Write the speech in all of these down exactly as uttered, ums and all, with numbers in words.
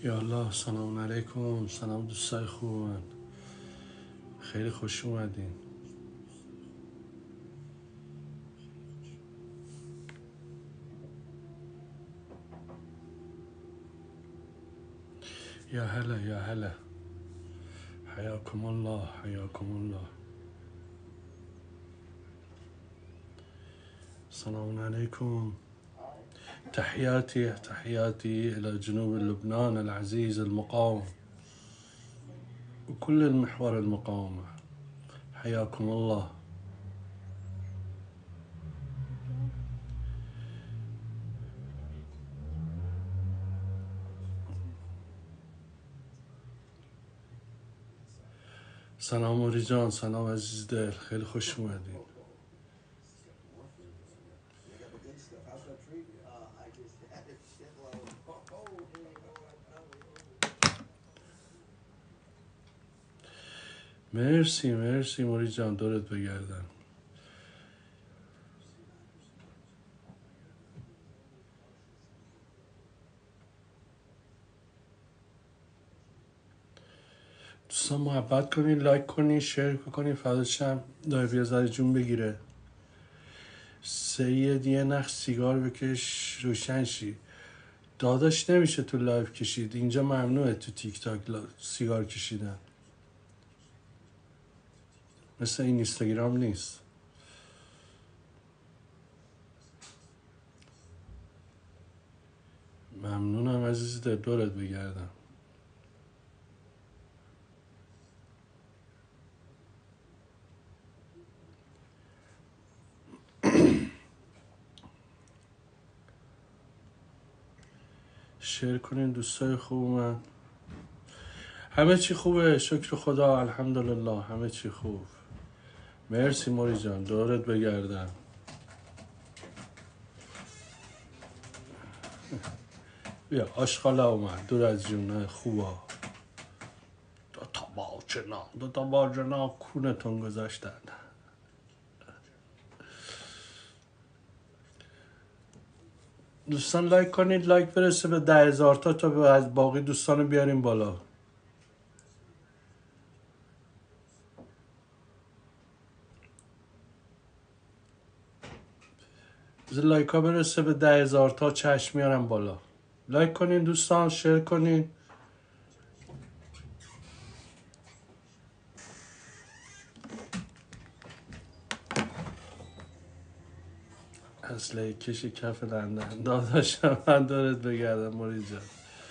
یا الله، سلام علیکم. سلام دوستای خوب من، خیلی خوش اومدین. یا هلا یا هلا، حیاکم الله حیاکم الله. سلام علیکم. تحياتي تحياتي إلى جنوب لبنان العزيز المقاوم وكل المحور المقاومة، حياكم الله. سلام موری جان، سلام عزیز دل، خیلی خوش اومدین. مرسی مرسی موری جان، دورت بگردم. دوستان محبت کنین، لایک کنین، شیر کنین، فدات شم. لایو یه ذره جون بگیره. سید یه نخ سیگار بکش روشن شی. داداش نمیشه تو لایو کشید، اینجا ممنوعه تو تیک تاک سیگار کشیدن، مثل این اینستاگرام نیست. ممنونم عزیز دل، دورت بگردم. شیر کنین دوستای خوب من. همه چی خوبه، شکر خدا، الحمدلله، همه چی خوب. مرسی موری جان، دورت بگردم. بیا آشغالا اومد، دور از جونه خوبا. دو تا باجنا دو تا باجنا کونتون گذاشتن. دوستان لایک کنید، لایک برسه به ده هزار تا تا از باقی دوستان رو بیاریم بالا. لایک ها برسه به ده هزار تا چشم میارم بالا. لایک کنین دوستان، شیر کنین. اصله کشی کف لندن داداشم، من دارت بگردم موری جان.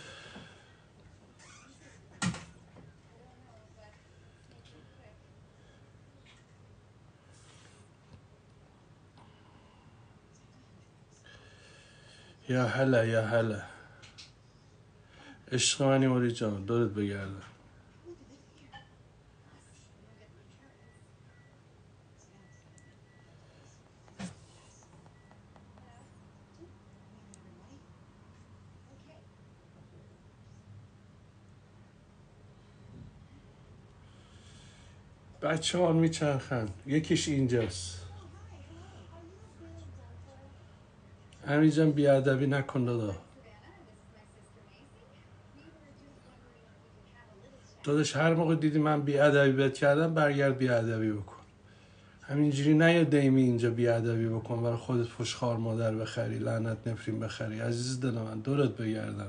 یا هلا یا هلا، عشق منی موری جان، دورت بگردم. بچه ها میچرخن، یکیش اینجاست. همینجا بیادبی نکن دادا. داداش هر موقع دیدی من بیادبی بهت کردم، برگرد بیادبی بکن. همینجوری نه یا دیمی اینجا بیادبی بکن برای خودت فشخار مادر بخری، لعنت نفرین بخری. عزیز دل من، دورت بگردم.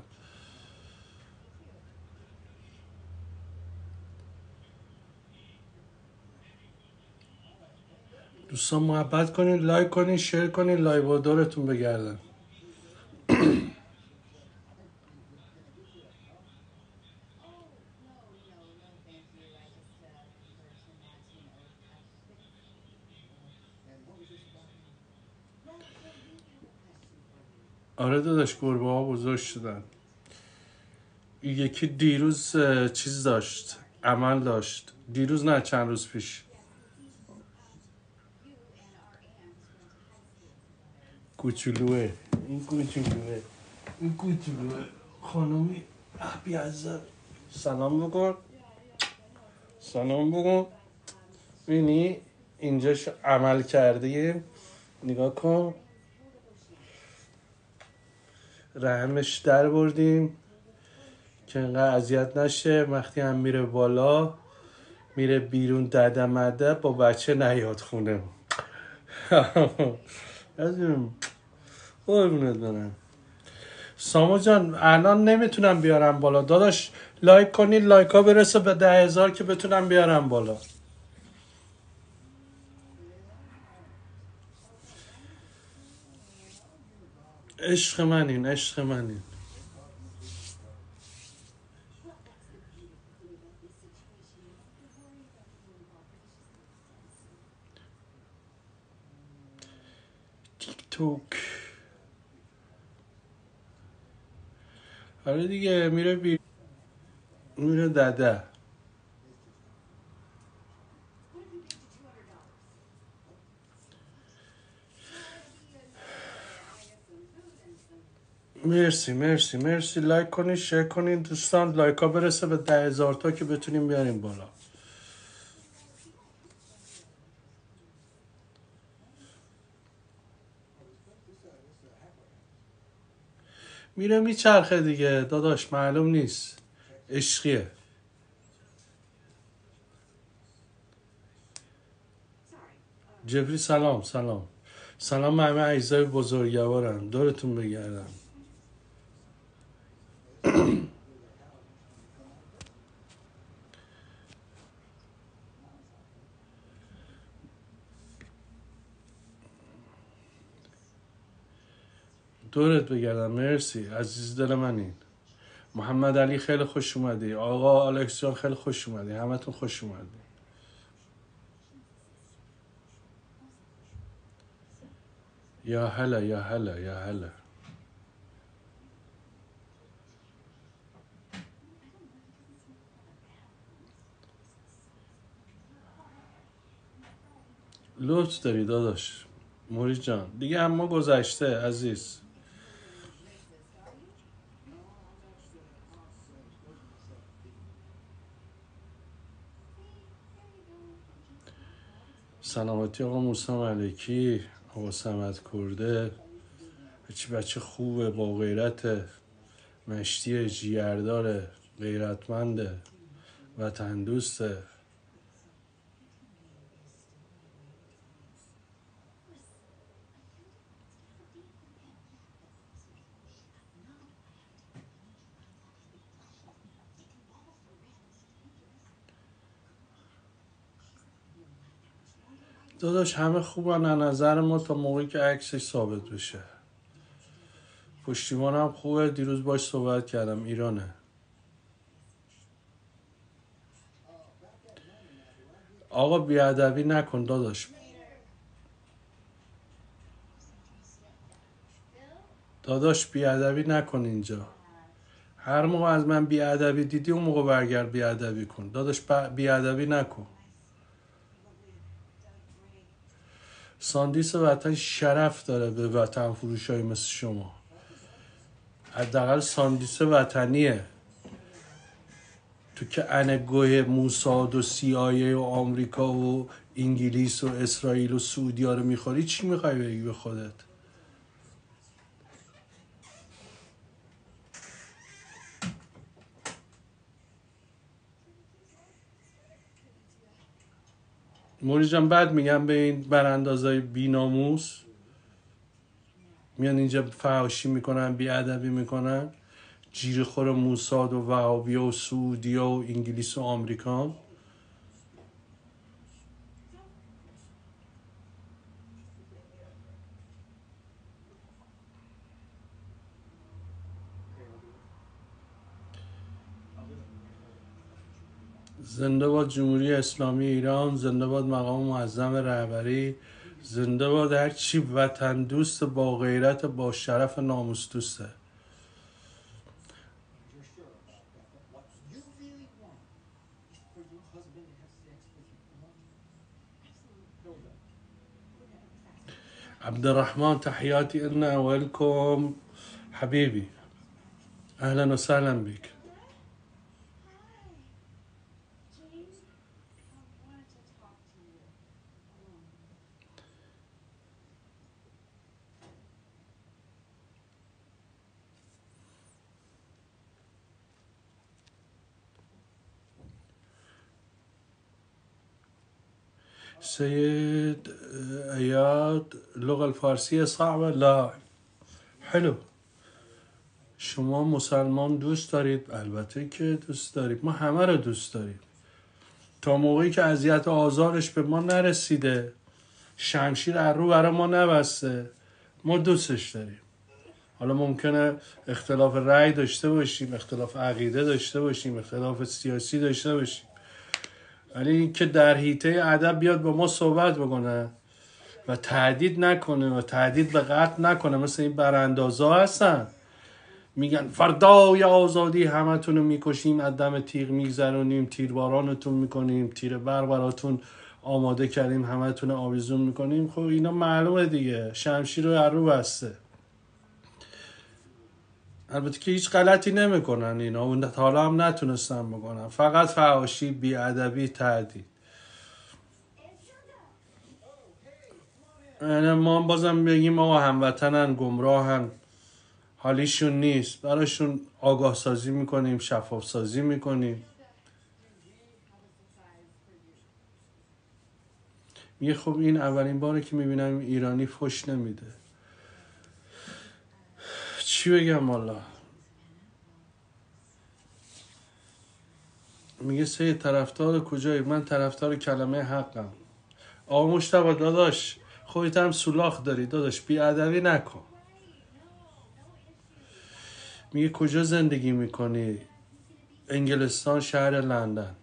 دوستان محبت کنین، لایک کنین، شیر کنین، لایو با دورتون بگردم. آره داداش، گربه ها بزرگ شدن. یکی دیروز چیز داشت، عمل داشت. دیروز نه، چند روز پیش. کوچولوه این کوچولوه این کوچولوه خانومی بیازر. سلام بکن، سلام بکن. بینی اینجاش عمل کردیم، نگاه کن. رحمش در بردیم که اینقدر اذیت نشه. وقتی هم میره بالا میره بیرون دده مده با بچه نیاد خونه. یادیم قربونت برم. ساما جان الان نمیتونم بیارم بالا داداش، لایک کنید لایک ها برسه به ده هزار که بتونم بیارم بالا. عشق منین عشق منین. تیک توک. آره دیگه میره بی میره دده. مرسی مرسی مرسی. لایک کنین شیر کنین دوستان، لایک ها برسه به ده هزار تا که بتونیم بیاریم بالا. میره میچرخه دیگه داداش، معلوم نیست، عشقیه. جبری سلام سلام سلام به همه عزیزای بزرگوارم، دورتون بگردم. دورت بگردم. مرسی عزیز دل منین. محمد علی خیلی خوش اومدی. آقا آلکس جان خیلی خوش اومدی. همتون خوش اومدی. یا هلا یا هلا یا هلا. لطف داری داداش موری جان، دیگه اما گذشته عزیز. سلامتی آقا موسی ملکی، آقا سمت کرده، چی بچه خوبه با غیرت، مشتی جیگرداره، غیرتمنده، وطن دوسته. داداش همه خوبن از نظر ما تا موقعی که عکسش ثابت بشه. پشتیبان هم خوبه، دیروز باش صحبت کردم، ایرانه. آقا بیادبی نکن داداش. داداش بیادبی نکن اینجا. هر موقع از من بیادبی دیدی اون موقع برگرد بیادبی کن داداش. بیادبی نکن. ساندیس وطن شرف داره به وطن فروش های مثل شما. حداقل ساندیس وطنیه. تو که انگوه موساد و سی آی و آمریکا و انگلیس و اسرائیل و سعودی ها رو میخوری، چی میخوای بگی به خودت؟ موری جان بعد میگم به این براندازای بی ناموس میان اینجا فحاشی میکنن، بی ادبی میکنن، جیرخور موساد و وهابی و سعودی و انگلیس و آمریکا. زنده باد جمهوری اسلامی ایران، زنده باد مقام معظم رهبری، زنده باد هر چی وطن دوست با غیرت با شرف ناموس دوسته. عبدالرحمن تحياتي إلنا وإلكم حبيبي، أهلا وسهلا بك. سيد اياد اللغة الفارسية صعبة؟ لا، حلو. شما مسلمان دوست دارید؟ البته که دوست دارید، ما همه رو دوست داریم. تا موقعی که اذیت و آزارش به ما نرسیده، شمشیر از رو برای ما نبسته، ما دوستش داریم. حالا ممکنه اختلاف رأی داشته باشیم، اختلاف عقیده داشته باشیم، اختلاف سیاسی داشته باشیم، ولی این که در حیطه ادب بیاد با ما صحبت بکنه و تهدید نکنه و تهدید به قتل نکنه، مثل این براندازا هستن میگن فردای آزادی همتون رو میکشیم، از دم تیغ میگذرونیم، تیربارانتون میکنیم، تیر برق براتون آماده کردیم، همتون رو آویزون میکنیم. خب اینا معلومه دیگه، شمشیر رو از رو بسته. البته که هیچ غلطی نمیکنن اینا، اون حالا هم نتونستن بکنن، فقط فحاشی، بیادبی، تهدید. یعنی ما بازم بگیم آقا هموطنن، گمراهن، حالیشون نیست، براشون آگاه سازی میکنیم، شفاف سازی میکنیم. میگه خب این اولین باره که میبینم ایرانی فش نمیده. چی بگم والا؟ میگه سید طرفدار کجایی؟ من طرفدار کلمه حقم. آقا مجتبی داداش، خودت هم سولاخ داری داداش، بیادبی نکن. میگه کجا زندگی میکنی؟ انگلستان، شهر لندن.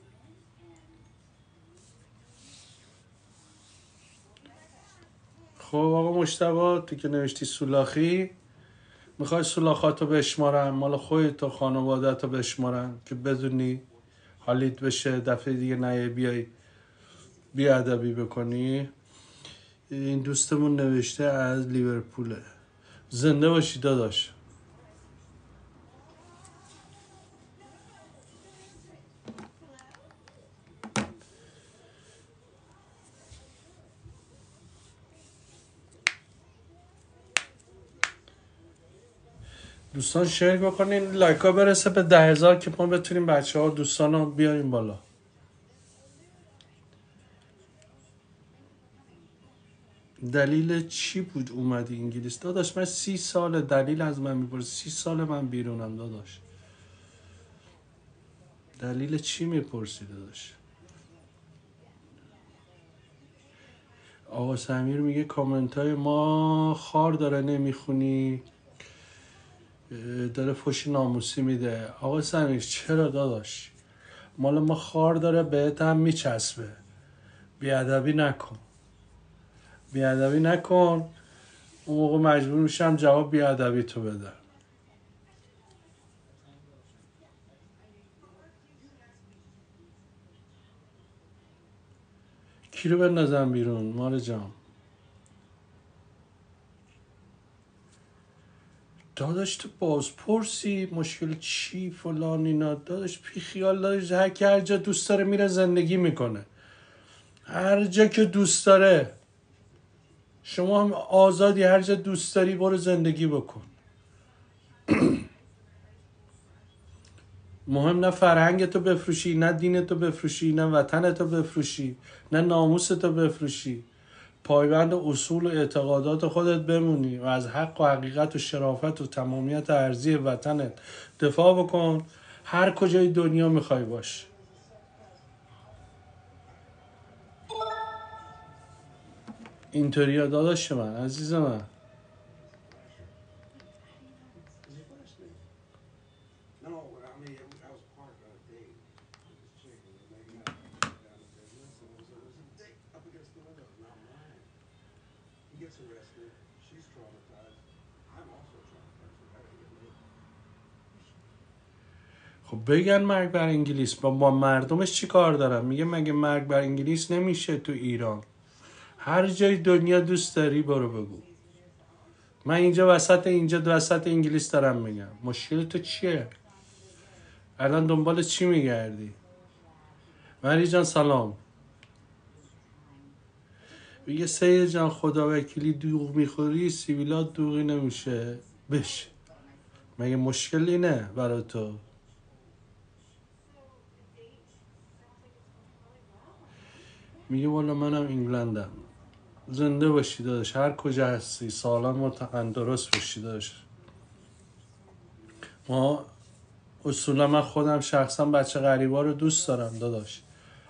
خب آقا مجتبی، تو که نوشتی سولاخی، میخوای سولاخاتو بشمارم، مال خودت و خانواده‌تو بشمارم که بدونی حالیت بشه، دفعه دیگه نیای بیای بیادبی بکنی. این دوستمون نوشته از لیورپوله. زنده باشی داداش. دوستان شیر بکنین، لایک ها برسه به ده هزار که ما بتونیم بچه ها دوستان رو بیاریم بالا. دلیل چی بود اومدی انگلیس؟ داداش من سی سال دلیل از من میپرسی، سی سال من بیرونم داداش، دلیل چی میپرسی داداش؟ آقا سمیر میگه کامنت های ما خار داره نمیخونی، داره فوش ناموسی میده. آقا سمیر چرا داداش؟ مال ما خار داره بهت هم میچسبه. بیادبی نکن، بیادبی نکن، اون موقع مجبور میشم جواب بیادبی تو بدم. کی رو بندازم بیرون مال جان؟ داداش تو بازپرسی، مشکل چی فلان اینا؟ داداش بی خیال، داداش هر کی هر جا دوست داره میره زندگی میکنه، هر جا که دوست داره. شما هم آزادی، هر جا دوست داری برو زندگی بکن. مهم نه فرهنگتو بفروشی، نه دینتو بفروشی، نه وطنتو بفروشی، نه ناموستو بفروشی. پایبند اصول و اعتقادات خودت بمونی و از حق و حقیقت و شرافت و تمامیت ارضی وطنت دفاع بکن، هر کجای دنیا میخوای باش. اینطوری داداش من، عزیز من. خب بگن مرگ بر انگلیس، با, با مردمش چی کار دارم؟ میگه مگه مرگ بر انگلیس نمیشه تو ایران؟ هر جای دنیا دوست داری برو بگو. من اینجا وسط اینجا وسط انگلیس دارم میگم، مشکل تو چیه؟ الان دنبال چی میگردی؟ مری جان سلام. میگه سید جان خدا وکیلی دوغ میخوری، سیبیلات دوغی نمیشه بشه. مگه مشکلی نه برای تو؟ میگه والا منم انگلندم. زنده باشی داداش، هر کجا هستی سالم و تندرست باشی داداش. ما اصولا من خودم شخصا بچه غریبا رو دوست دارم داداش،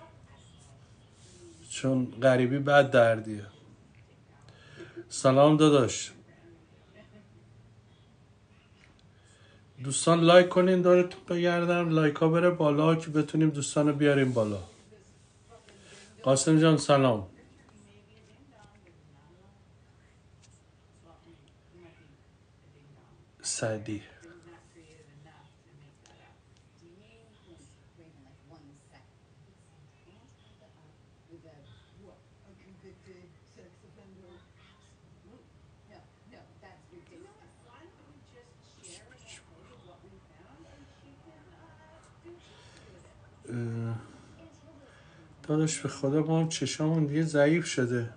چون غریبی بد دردیه. سلام داداش. دوستان لایک کنین دورتون بگردم، لایک ها بره بالا که بتونیم دوستان رو بیاریم بالا. قاسم جان سلام. سعدی داداش به خدا ما هم چشامون دیگه ضعیف شده.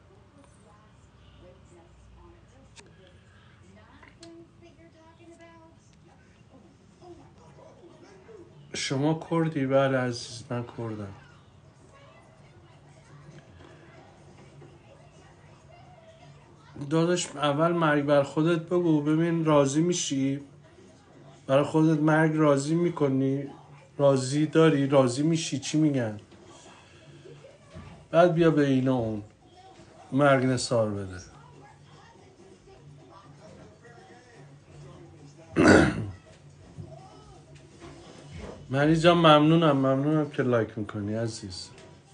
شما کردی؟ بله عزیز من کردم. داداش اول مرگ بر خودت بگو ببین راضی میشی؟ برای خودت مرگ راضی میکنی؟ راضی داری؟ راضی میشی؟ چی میگن؟ بعد بیا به اینا اون مرگ نثار بده. مری جان ممنونم، ممنونم که لایک میکنی عزیز.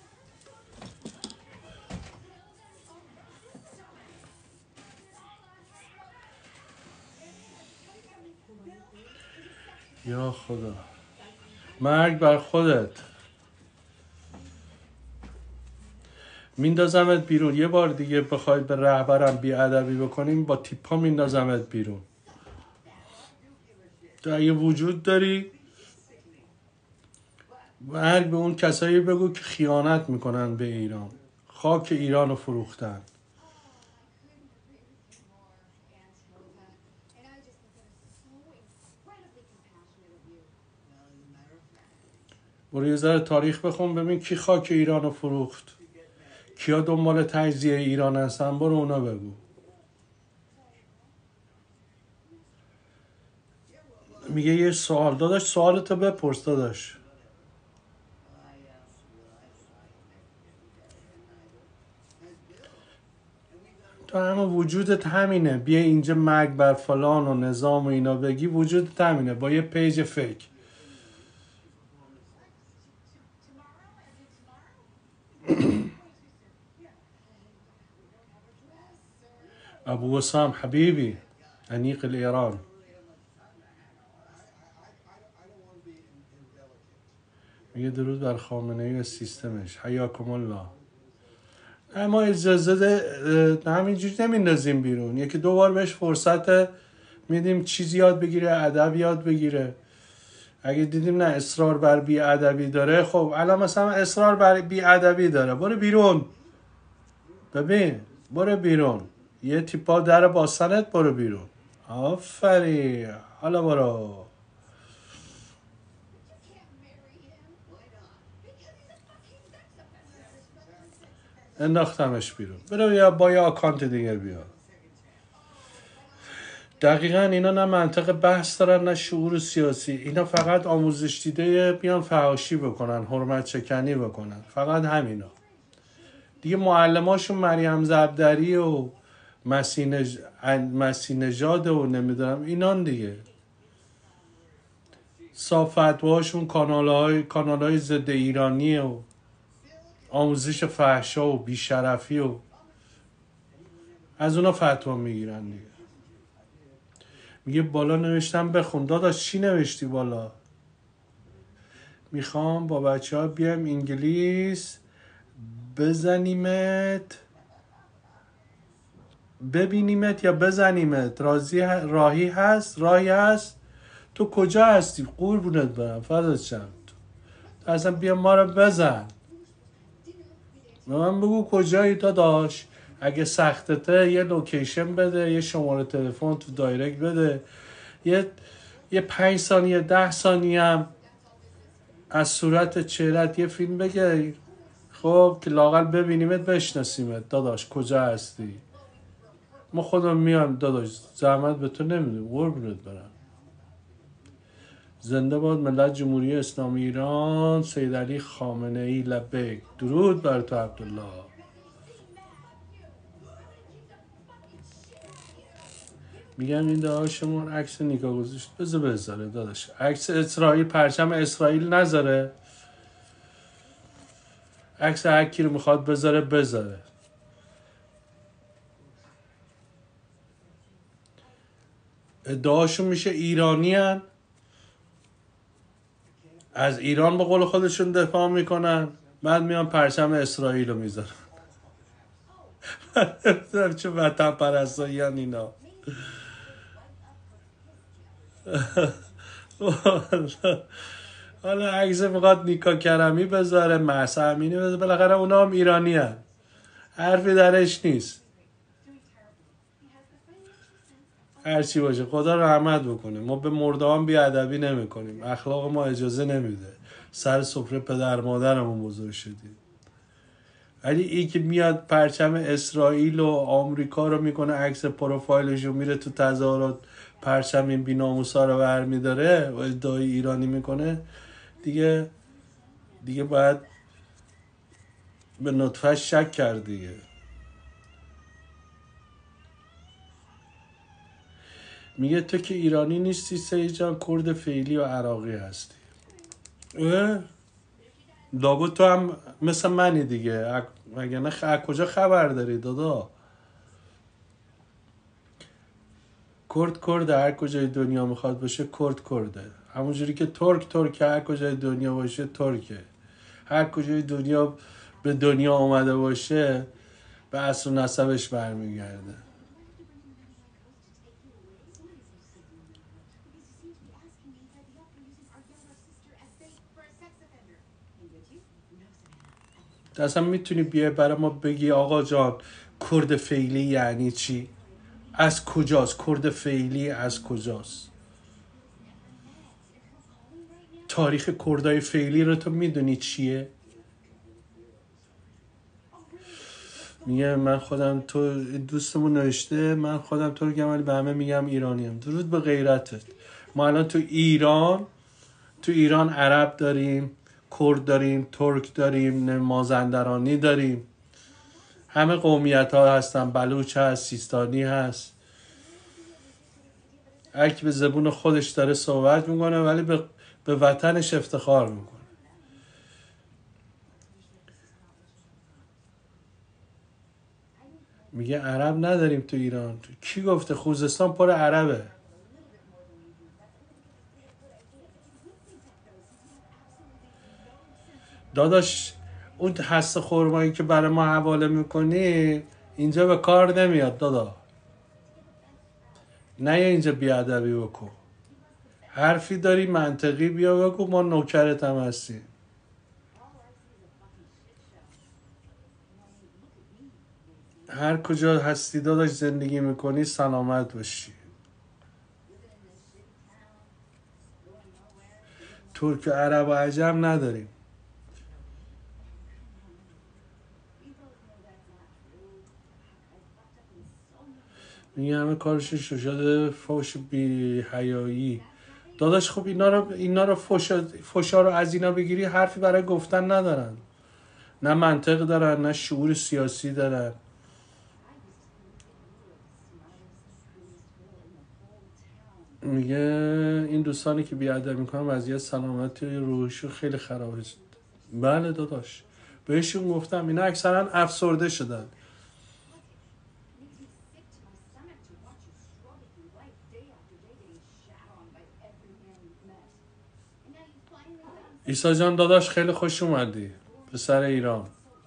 یا خدا، مرگ بر خودت. میندازمت بیرون. یه بار دیگه بخوای به رهبرم بیادبی بکنیم با تیپا میندازمت بیرون. تو اگه وجود داری مرگ به اون کسایی بگو که خیانت میکنن به ایران، خاک ایران رو فروختن. برو یه ذره تاریخ بخون ببین کی خاک ایران رو فروخت، کیا دنبال تجزیه ایران هستن، برو اونا بگو. میگه یه سوال داداش، سوالتو بپرس داداش. تو همه وجودت همینه، بیا اینجا مرگ بر فلان و نظام و اینا بگی، وجودت همینه با یه پیج فیک. ابو وسام حبیبی انیق الایران. میگه درود بر خامنه ای و سیستمش، حیاکم الله. اما اجازه ده همینجوری نمیندازیم بیرون، یکی دو بار بهش فرصت میدیم چیزی یاد بگیره، ادب یاد بگیره. اگه دیدیم نه اصرار بر بی ادبی داره، خب الان مثلا اصرار بر بی ادبی داره، برو بیرون. ببین برو بیرون، یه تیپا در باستنت، برو بیرون. آفری، حالا برو. انداختمش بیرون. برو یا با یه آکانت دیگه بیا. دقیقا اینا نه منطق بحث دارن نه شعور سیاسی، اینا فقط آموزش دیده بیان فحاشی بکنن، حرمت شکنی بکنن، فقط همینا دیگه. معلماشون مریم زبدری و مسیح نژاد و نمیدونم اینان دیگه. صاف فتواشون کانال های کانال های ضد ایرانی و آموزش فحشا و بیشرفی و از اونا فتوا میگیرن دیگه. میگه بالا نوشتم بخون. داداش چی نوشتی بالا؟ میخوام با بچه ها بیایم انگلیس بزنیمت، ببینیمت یا بزنیمت. راضی راهی هست؟ راهی هست؟ تو کجا هستی؟ قربونت برم، فدات شم. تو اصلا بیا ما رو بزن. به من بگو کجایی داداش. اگه سختته یه لوکیشن بده، یه شماره تلفن تو دایرکت بده، یه یه پنج ثانیه ده ثانیه هم از صورت چهرت یه فیلم بگیر. خب که لااقل ببینیمت بشناسیمت داداش کجا هستی. ما خودم میام داداش زحمت به تو نمیدیم قربونت برم. زنده باد ملت جمهوری اسلامی ایران. سید علی خامنه ای لبیک. درود بر تو عبدالله. میگم این داداشمون عکس نیکا گذاشت بذار بذاره داداش عکس اسرائیل پرچم اسرائیل نذاره عکس هر کی رو میخواد بذاره بذاره. ادعاشون میشه ایرانی هن. از ایران به قول خودشون دفاع میکنن بعد میان پرچم اسرائیل رو میذارن. چه وطن پرستایی هن اینا. حالا عکس میخواد نیکا کرمی بذاره مهسا امینی بذاره بالاخره اونا هم ایرانی هن. حرفی درش نیست. هرچی باشه خدا رحمت بکنه. ما به مردهان بیادبی نمی کنیم. اخلاق ما اجازه نمیده. سر سفره پدر مادرمون بزرگ شدیم. ولی این که میاد پرچم اسرائیل و آمریکا رو میکنه عکس پروفایلش رو میره تو تظاهرات پرچم این بی‌ناموسا رو برمیداره و ادعای ایرانی میکنه دیگه دیگه باید به نطفه‌اش شک کرد دیگه. میگه تو که ایرانی نیستی سید جان کرد فعلی و عراقی هستی. اه؟ لابد تو هم مثل منی دیگه مگه نه خ... کجا خبر داری دادا. کرد کرده هر کجای دنیا میخواد باشه کرد کرده. همونجوری که ترک ترک هر کجای دنیا باشه ترکه. هر کجای دنیا به دنیا آمده باشه به اصل و نسبش برمیگرده. اصلا میتونی بیای برای ما بگی آقا جان کرد فعلی یعنی چی؟ از کجاست؟ کرد فعلی از کجاست؟ تاریخ کردای فعلی رو تو میدونی چیه؟ میگه من خودم تو دوستمون نوشته من خودم ترکم ولی به همه میگم ایرانیم. درود به غیرتت. ما الان تو ایران تو ایران عرب داریم کرد داریم ترک داریم مازندرانی داریم همه قومیت ها هستن بلوچ هست سیستانی هست هر کی به زبون خودش داره صحبت میکنه ولی به, به وطنش افتخار میکنه. میگه عرب نداریم تو ایران. کی گفته؟ خوزستان پر عربه. داداش اون هسته خرمایی که برای ما حواله میکنی اینجا به کار نمیاد دادا. نه اینجا بیادبی بکن. حرفی داری منطقی بیا بگو ما نوکرت هم هستیم. هر کجا هستی داداش زندگی میکنی سلامت باشی. ترک و عرب و عجم نداریم. میگه همه کارشون شده فوش بی حیایی. داداش خب اینا رو اینا رو فوشا فوشا رو از اینا بگیری حرفی برای گفتن ندارن. نه منطق دارن نه شعور سیاسی دارن. میگه این دوستانی که بیادب میکنن وضعیت سلامتی روحیشون خیلی خرابه. بله داداش بهشون گفتم اینا اکثرا افسرده شدن. عیسی جان داداش خیلی خوش اومدی پسر ایران.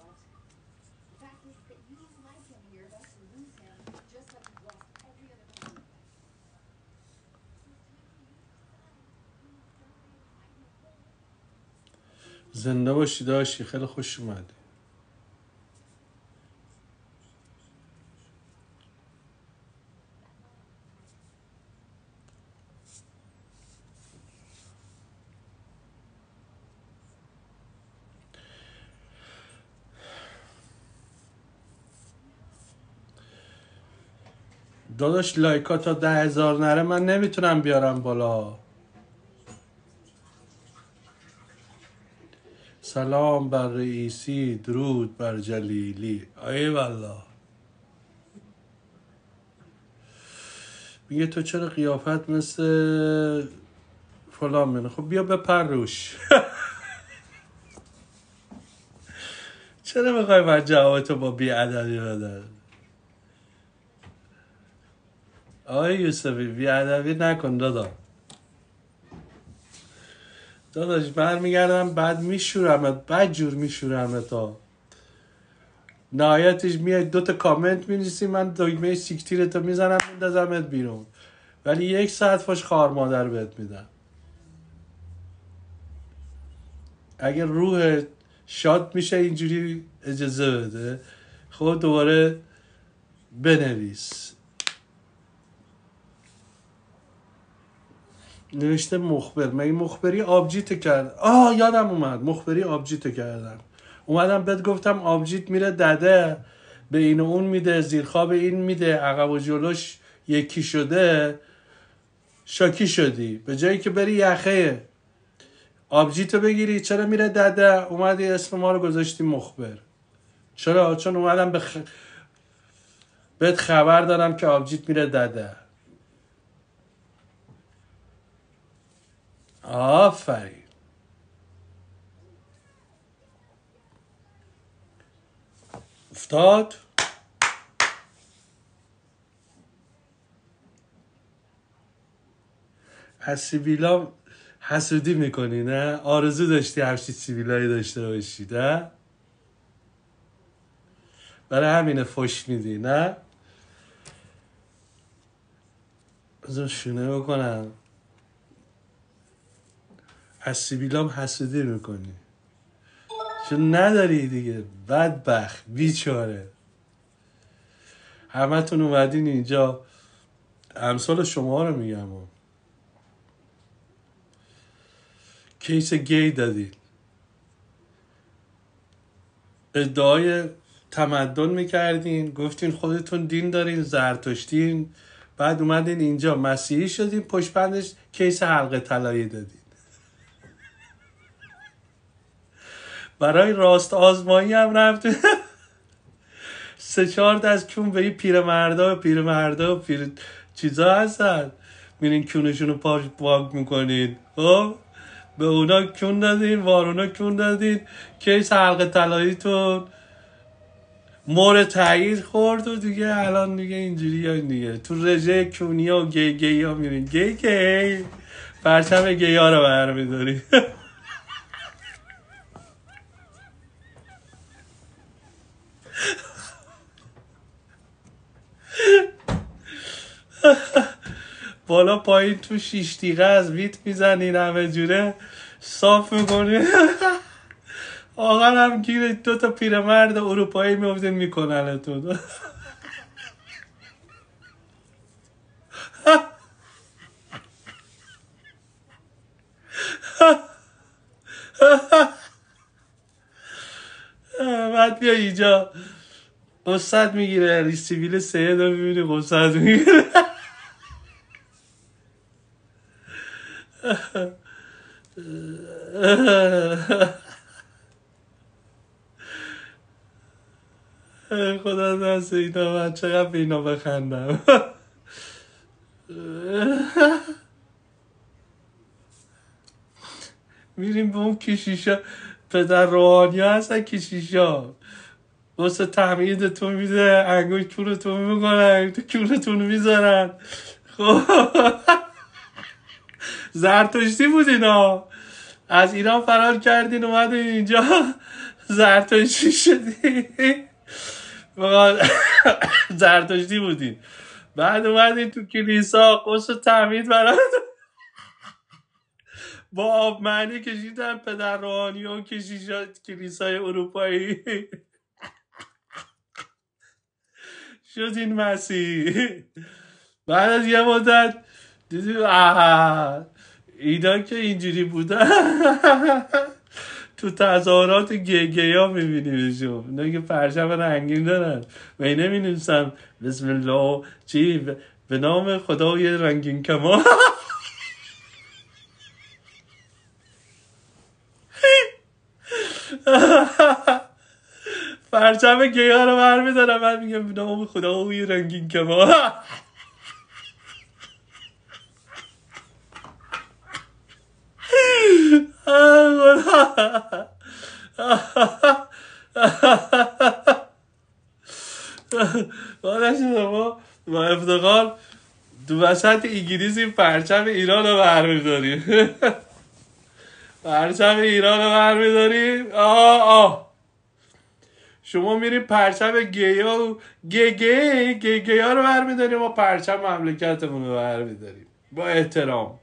زنده باشی داشی خیلی خوش اومدی. داداش لایکا تا ده هزار نره من نمیتونم بیارم بالا. سلام بر رئیسی، درود بر جلیلی. ای والله میگه تو چرا قیافت مثل فلان منه. خب بیا بپر روش. چرا میخوای من جوابتو با بیادبی بدم؟ آقای یوسفی بیادبی نکن دادا. داداش برمیگردم بعد میشورمت، بعد جور میشورمت تا نهایتش میای دوتا کامنت مینیسی، من دگمه سیکتیرتو میزنم میندازمت بیرون، ولی یک ساعت فاش خوار مادر بهت میدم. اگر روح شاد میشه اینجوری اجازه بده. خب دوباره بنویس. نوشته مخبر. مگه مخبری آبجیت کرد؟ آه یادم اومد مخبری آبجیت کردم. اومدم بهت گفتم آبجیت میره دده، به این و اون میده، زیرخواب این میده، عقب و جلوش یکی شده، شاکی شدی. به جایی که بری یخه آبجیتو بگیری چرا میره دده؟ اومدی اسم ما رو گذاشتی مخبر. چرا؟ چون اومدم به خ... بهت خبر دارم که آبجیت میره دده. آفرین. افتاد. از سیبیلا حسودی میکنی نه؟ آرزو داشتی همچین سیبیلایی داشته باشی نه؟ برای همینه فش میدی نه؟ بذار شونه بکنم. از سیبیلام حسودی میکنی چون نداری دیگه. بدبخت بیچاره. همه تون اومدین اینجا امثال شما رو میگم کیس گی دادین، ادعای تمدن میکردین، گفتین خودتون دین دارین، زرتشتین، بعد اومدین اینجا مسیحی شدین، پشت بندش کیس حلقه طلایی دادین. برای راست آزمایی هم رفتین سه چهار دست کون به این پیرمردا و پیرمردا و پیر چیزا هستن، میرین کونشون رو پاک پاک میکنین. خب به اونا کون دادین، وارونا کون دادین، کیس حلقه طلاییتون مور تایید خورد و دیگه الان دیگه اینجوری ها دیگه تو رژه کونی ها و گی گی ها میرین. گی گی پرچم گی ها رو برمیداری. بالا پایین تو شیش دیگه از ویت میزنین، همه جوره صاف میکنین. آقا هم گیره دو تا پیرمرد اروپایی میفتین میکننتون. بعد بیا اینجا قصد میگیره، ریسیبیل سید رو میبینی قصد میگیره. خدا دست اینا من چقدر به اینا بخندم. میریم به اون کشیشا، پدر روحانی ها هستن کشیشا، واسه تحمیدتون میده، انگوش کونتون میکنن، تو کونتون میذارن. خب زرتشتی بود اینا، از ایران فرار کردین اومدین اینجا زرتشتی شدین. زرتشتی بودین، بعد اومدین تو کلیسا قصد تحمید برات با آب معنی کشیدن پدر روحانی و کشیشا کلیسای اروپایی. شدین مسیح. بعد از یه مدت دیدیم آها اینا که اینجوری بودن تو تظاهرات گیگی ها میبینیمشون، اینا که پرچم رنگین دارن و اینه مینویسن بسم الله چی به نام خدای رنگین کمان. پرچم گیا رو برمیدارم من میگم به نام خدای رنگین کمان. ما با افتخار تو وسط انگلیس این پرچم ایران رو برمیداریم. پرچم ایران رو برمیداریم. آه آه شما میریم پرچم گیا و گی گی گی گی ها رو برمیداریم، ما پرچم مملکتمون رو برمیداریم با احترام.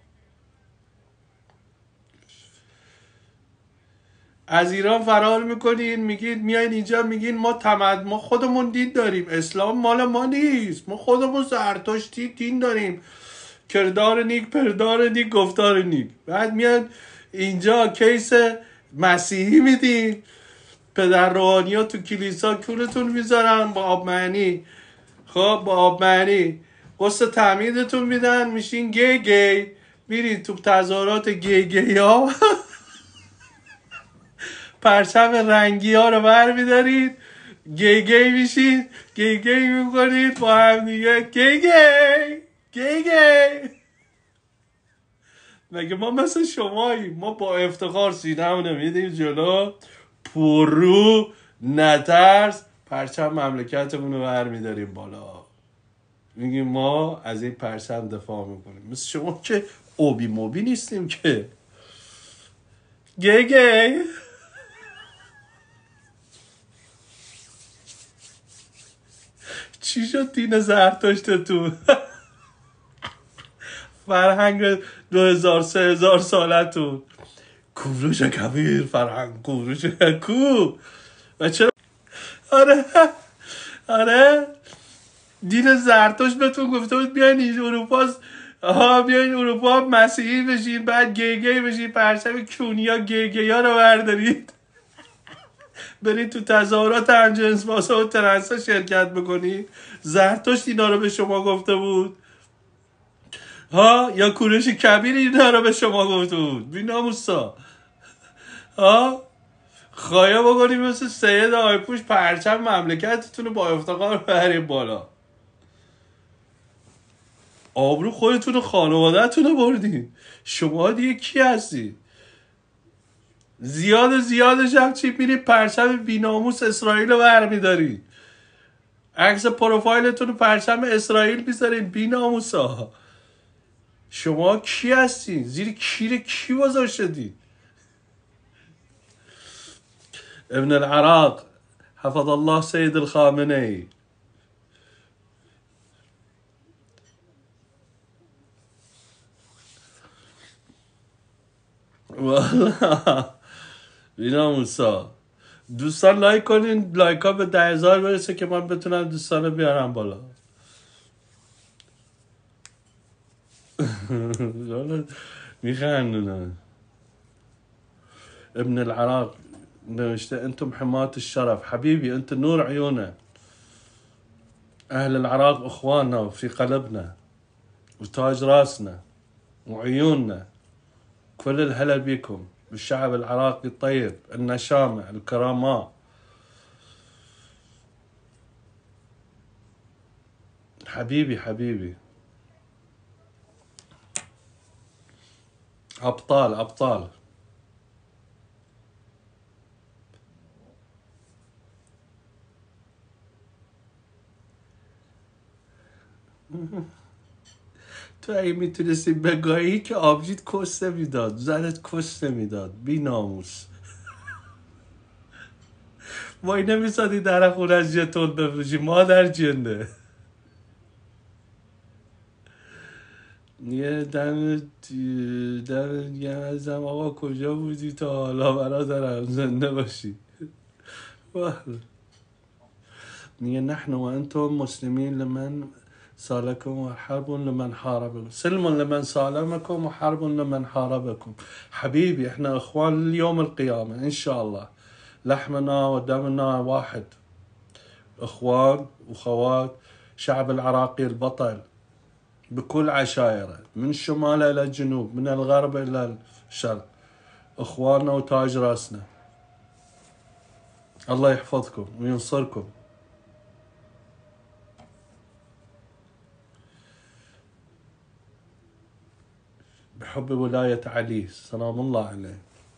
از ایران فرار میکنین میگین میاین اینجا میگین ما تمد ما خودمون دین داریم، اسلام مال ما نیست، ما خودمون زرتشتی دین داریم، کردار نیک پردار نیک گفتار نیک. بعد میاد اینجا کیس مسیحی میدین، پدر روحانی ها تو کلیسا کولتون میذارن با آب معنی، خب با آب معنی قصد تعمیدتون میدن، میشین گی گی، میرین تو تظاهرات گی گی ها پرچم رنگی ها رو بر میدارید، گی گی میشید، گی گی میکنید با هم دیگه، گی گی گی گی. مگه ما مثل شماییم؟ ما با افتخار سینه‌مون میدیم جلو، پررو نترس پرچم مملکتمون رو بر میداریم بالا، میگیم ما از این پرچم دفاع میکنیم. مثل شما که اوبی موبی نیستیم که. گی گی چی شد دین زرتشتتون؟ فرهنگ دو هزار سه هزار سالتون کوروش کبیر، فرهنگ کوروش کو و چرا؟ آره آره دین زرتشت بهتون گفته بود بیاین این اروپا، آها بیاین اروپا مسیحی بشین، بعد گی گی بشین، پرچم کونیا گی گی ها رو بردارید برید تو تظاهرات همجنس بازا و ترنسا شرکت بکنید. زرتشت اینا رو به شما گفته بود ها، یا کوروش کبیر اینا رو به شما گفته بود؟ بی ناموسا ها، خواهی بکنیم مثل سید آیپوش پرچم مملکتتون رو با افتخار بریم بالا. آبرو خودتون و خانواده‌تون رو بردین. شما دیگه کی هستید؟ زیاد زیادش هم چی میرید پرچم بیناموس اسرائیل رو برمیدارید، عکس پروفایلتون رو پرچم اسرائیل میذارید. بیناموسا شما کی هستین؟ زیر کیر کی بازار شدید؟ ابن العراق حفظ الله سید الخامنه‌ای. والله بیناموسا دوستان لایک کنین، لایک ها به ده هزار برسه که من بتونم دوستان رو بیارم بالا. میخندونن. ابن العراق نوشته انتم حماة الشرف حبيبي، انت نور عيونا، اهل العراق اخواننا في قلبنا وتاج راسنا وعيوننا، كل الهلا بكم بالشعب العراقي الطيب النشامة الكراماء. حبيبي حبيبي ابطال ابطال. تو اگه میتونستی بگاهی که آبجیت کس نمیداد، زنت کس نمیداد. بی ناموس وای نمیسادی در خونه از جتون بفروشی مادر جنده. یه دم دم یه ازم آقا کجا بودی تا حالا برادرم زنده باشی. میگه نحن و انتم مسلمین لمن سالكم وحرب لمن حاربكم، سلم لمن سالمكم وحرب لمن حاربكم. حبيبي احنا اخوان ليوم القيامة ان شاء الله، لحمنا ودمنا واحد، اخوان وخوات. شعب العراقي البطل بكل عشائره، من الشمال الى الجنوب، من الغرب الى الشرق، اخواننا وتاج راسنا. الله يحفظكم وينصركم. بحب ولاية علي سلام الله عليه.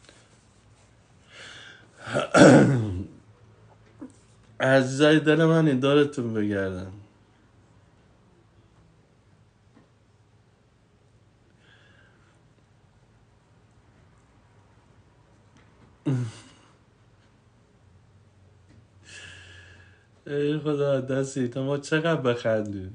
عزیزای دل من دارتون بگردم. ای خدا دستی تو ما چقدر بخندیم.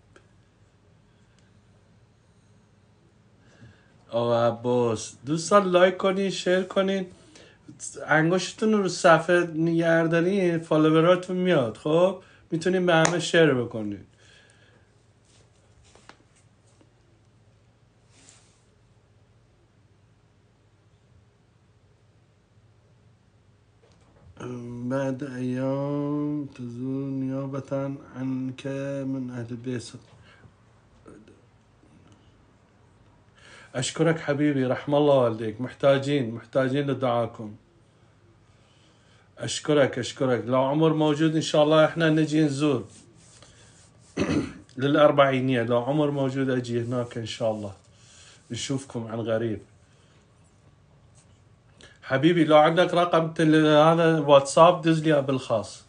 آقا عباس دوستان لایک کنین، شیر کنین، انگشتتون رو صفحه نگهداری فالووراتون میاد. خب میتونین به همه شیر بکنین. بعد ایام تزور نیابتا عنک من اهل بیت. اشكرك حبيبي، رحم الله والديك، محتاجين محتاجين لدعاكم. اشكرك اشكرك. لو عمر موجود ان شاء الله احنا نجي نزور للاربعينية، لو عمر موجود اجي هناك ان شاء الله نشوفكم عن غريب. حبيبي لو عندك رقم هذا واتساب دز لي بالخاص.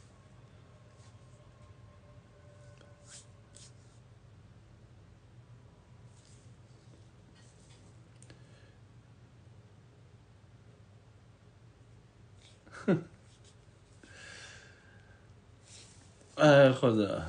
اه خدا.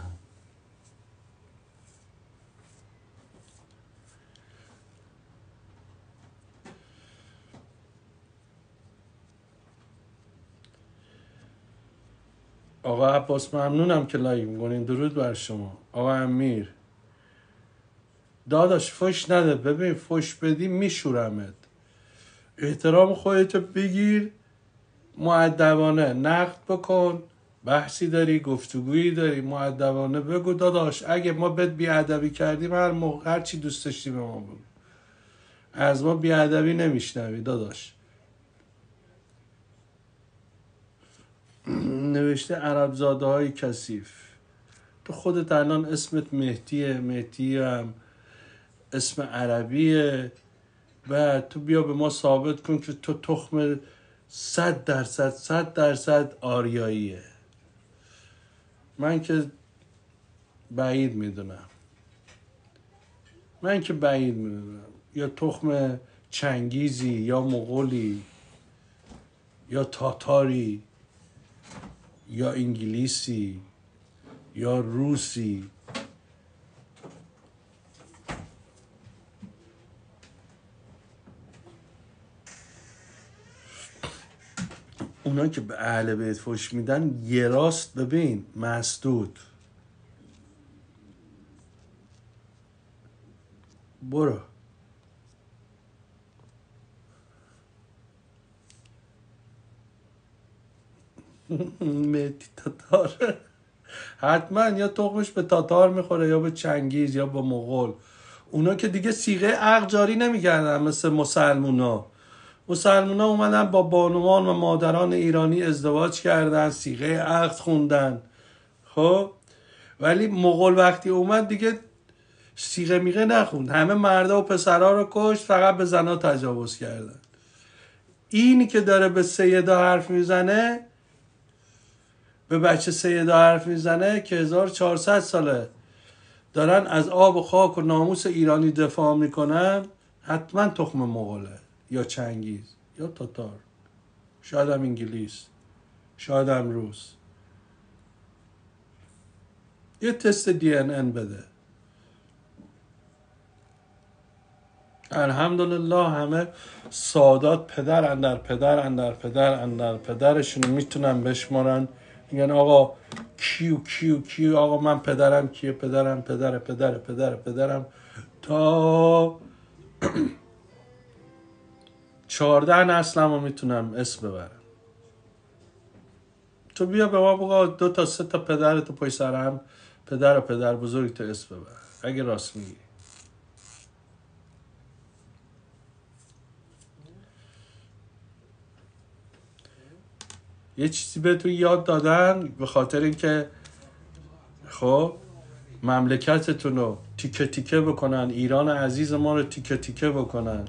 آقا عباس ممنونم که لایک میکنین. درود بر شما. آقا امیر داداش فش نده، ببین فش بدی میشورمت. احترام خودتو بگیر، مؤدبانه نقد بکن. بحثی داری، گفتگویی داری، مؤدبانه بگو داداش اگه ما بهت بیادبی کردیم هر موقع هر چی دوست داشتی به ما بگو. از ما بیادبی نمیشنوی داداش. نوشته عرب زاده های کثیف. تو خودت الان اسمت مهدیه، مهدی هم اسم عربیه و تو بیا به ما ثابت کن که تو تخم صد درصد صد درصد آریاییه. من که بعید میدونم من که بعید میدونم یا تخم چنگیزی یا مغولی یا تاتاری یا انگلیسی یا روسی. اونا که به اهل بیت فحش میدن یه راست ببین مسدود. برو مهدی تاتار حتما یا تخمش به تاتار میخوره یا به چنگیز یا به مغول. اونا که دیگه صیغه عقد جاری نمیکردن مثل مسلمونا. مسلمونا اومدن با بانوان و مادران ایرانی ازدواج کردن، صیغه عقد خوندن. خب ولی مغول وقتی اومد دیگه صیغه میغه نخوند، همه مردا و پسرها رو کشت، فقط به زنها تجاوز کردن. اینی که داره به سیدا حرف میزنه، به بچه سیدا حرف میزنه که هزار و چهارصد ساله دارن از آب و خاک و ناموس ایرانی دفاع میکنن، حتما تخم مغوله یا چنگیز یا تاتار، شاید هم انگلیس، شاید هم روس. یه تست دی ان ان بده. الحمدلله همه سادات پدر اندر پدر اندر پدر اندر پدرشون میتونن بشمارن میگن آقا کیو کیو کیو، آقا من پدرم کیه، پدرم پدر پدر پدر پدرم تا چهارده نسلم رو میتونم اسم ببرم. تو بیا به ما بگو دو تا سه تا پدرتو پای سرم، پدر و پدر بزرگ تو اسم ببر اگه راست میگی. یه چیزی بهتون یاد دادن به خاطر اینکه خب مملکتتون رو تیکه تیکه بکنن، ایران عزیز ما رو تیکه تیکه بکنن،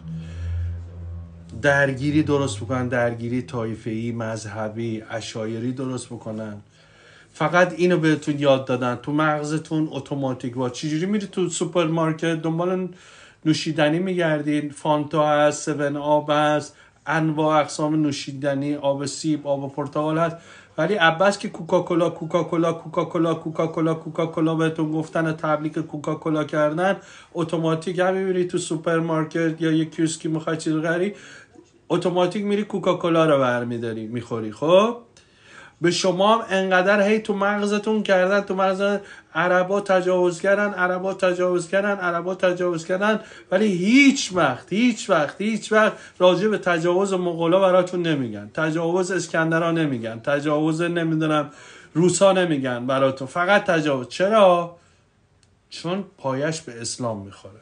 درگیری درست بکنن، درگیری طایفه‌ای، مذهبی، عشایری درست بکنن. فقط اینو بهتون یاد دادن تو مغزتون اتوماتیک با. چجوری میری تو سوپرمارکت دنبال نوشیدنی میگردین، فانتا هست، سون آب هست، انواع اقسام نوشیدنی، آب سیب، آب پرتقال هست، ولی عباس که کوکاکولا کوکاکولا کوکاکولا کوکاکولا کوکاکولا بهتون گفتن، تبلیغ کوکاکولا کردن، اتوماتیک هم میری تو سوپرمارکت یا یه کیوسکی میخوای چیز غری، اتوماتیک میری کوکاکولا رو برمیداری میخوری. خب به شما هم انقدر هی تو مغزتون کردن، تو مغز عربا تجاوز کردن، عربا تجاوز کردن، عربا تجاوز کردن، ولی هیچ وقت هیچ وقت هیچ وقت راجع به تجاوز مغولا براتون نمیگن، تجاوز اسکندرا نمیگن، تجاوز نمیدونم روسا نمیگن براتون، فقط تجاوز. چرا؟ چون پایش به اسلام میخوره.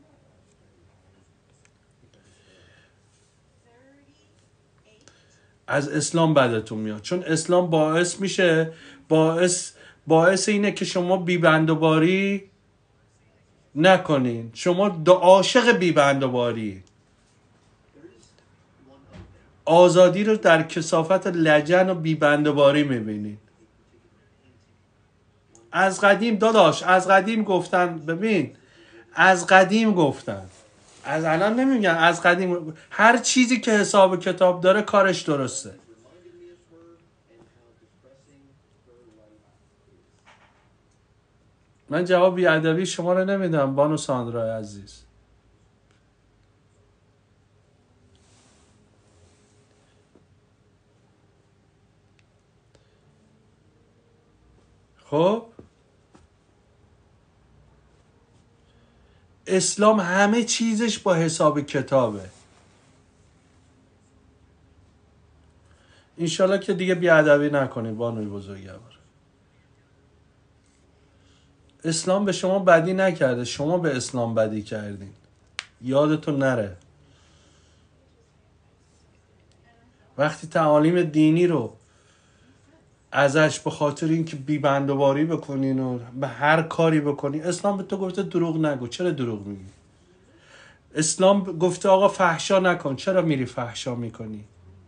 از اسلام بدتون میاد، چون اسلام باعث میشه، باعث باعث اینه که شما بیبندوباری نکنین. شما دو عاشق بیبندوباری، آزادی رو در کثافت لجن و بیبندوباری میبینین. از قدیم داداش، از قدیم گفتن، ببین از قدیم گفتن، از الان نمیگن، از قدیم هر چیزی که حساب کتاب داره کارش درسته. من جواب بیادبی شما رو نمیدم بانو ساندرا عزیز. خب اسلام همه چیزش با حساب کتابه. انشالله که دیگه بیادبی نکنید بانوی بزرگوار. اسلام به شما بدی نکرده، شما به اسلام بدی کردین، یادتون نره. وقتی تعالیم دینی رو ازش به خاطر اینکه بیبندوباری بکنین و به هر کاری بکنین، اسلام به تو گفته دروغ نگو، چرا دروغ میگی؟ اسلام گفته آقا فحشا نکن، چرا میری فحشا میکنی؟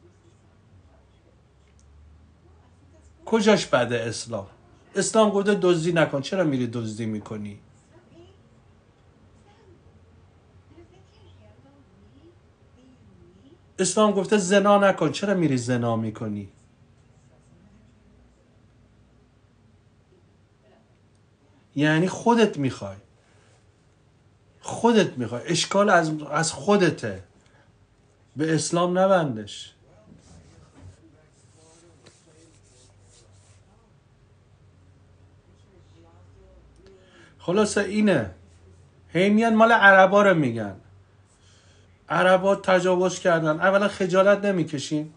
کجاش بده اسلام؟ اسلام گفته دزدی نکن، چرا میری دزدی میکنی؟ اسلام گفته زنا نکن، چرا میری زنا میکنی؟ یعنی خودت میخوای، خودت میخوای، اشکال از از خودته، به اسلام نبندش. خلاصه اینه، هی میان مال عربا رو میگن، عربا تجاوز کردن. اولا خجالت نمیکشین؟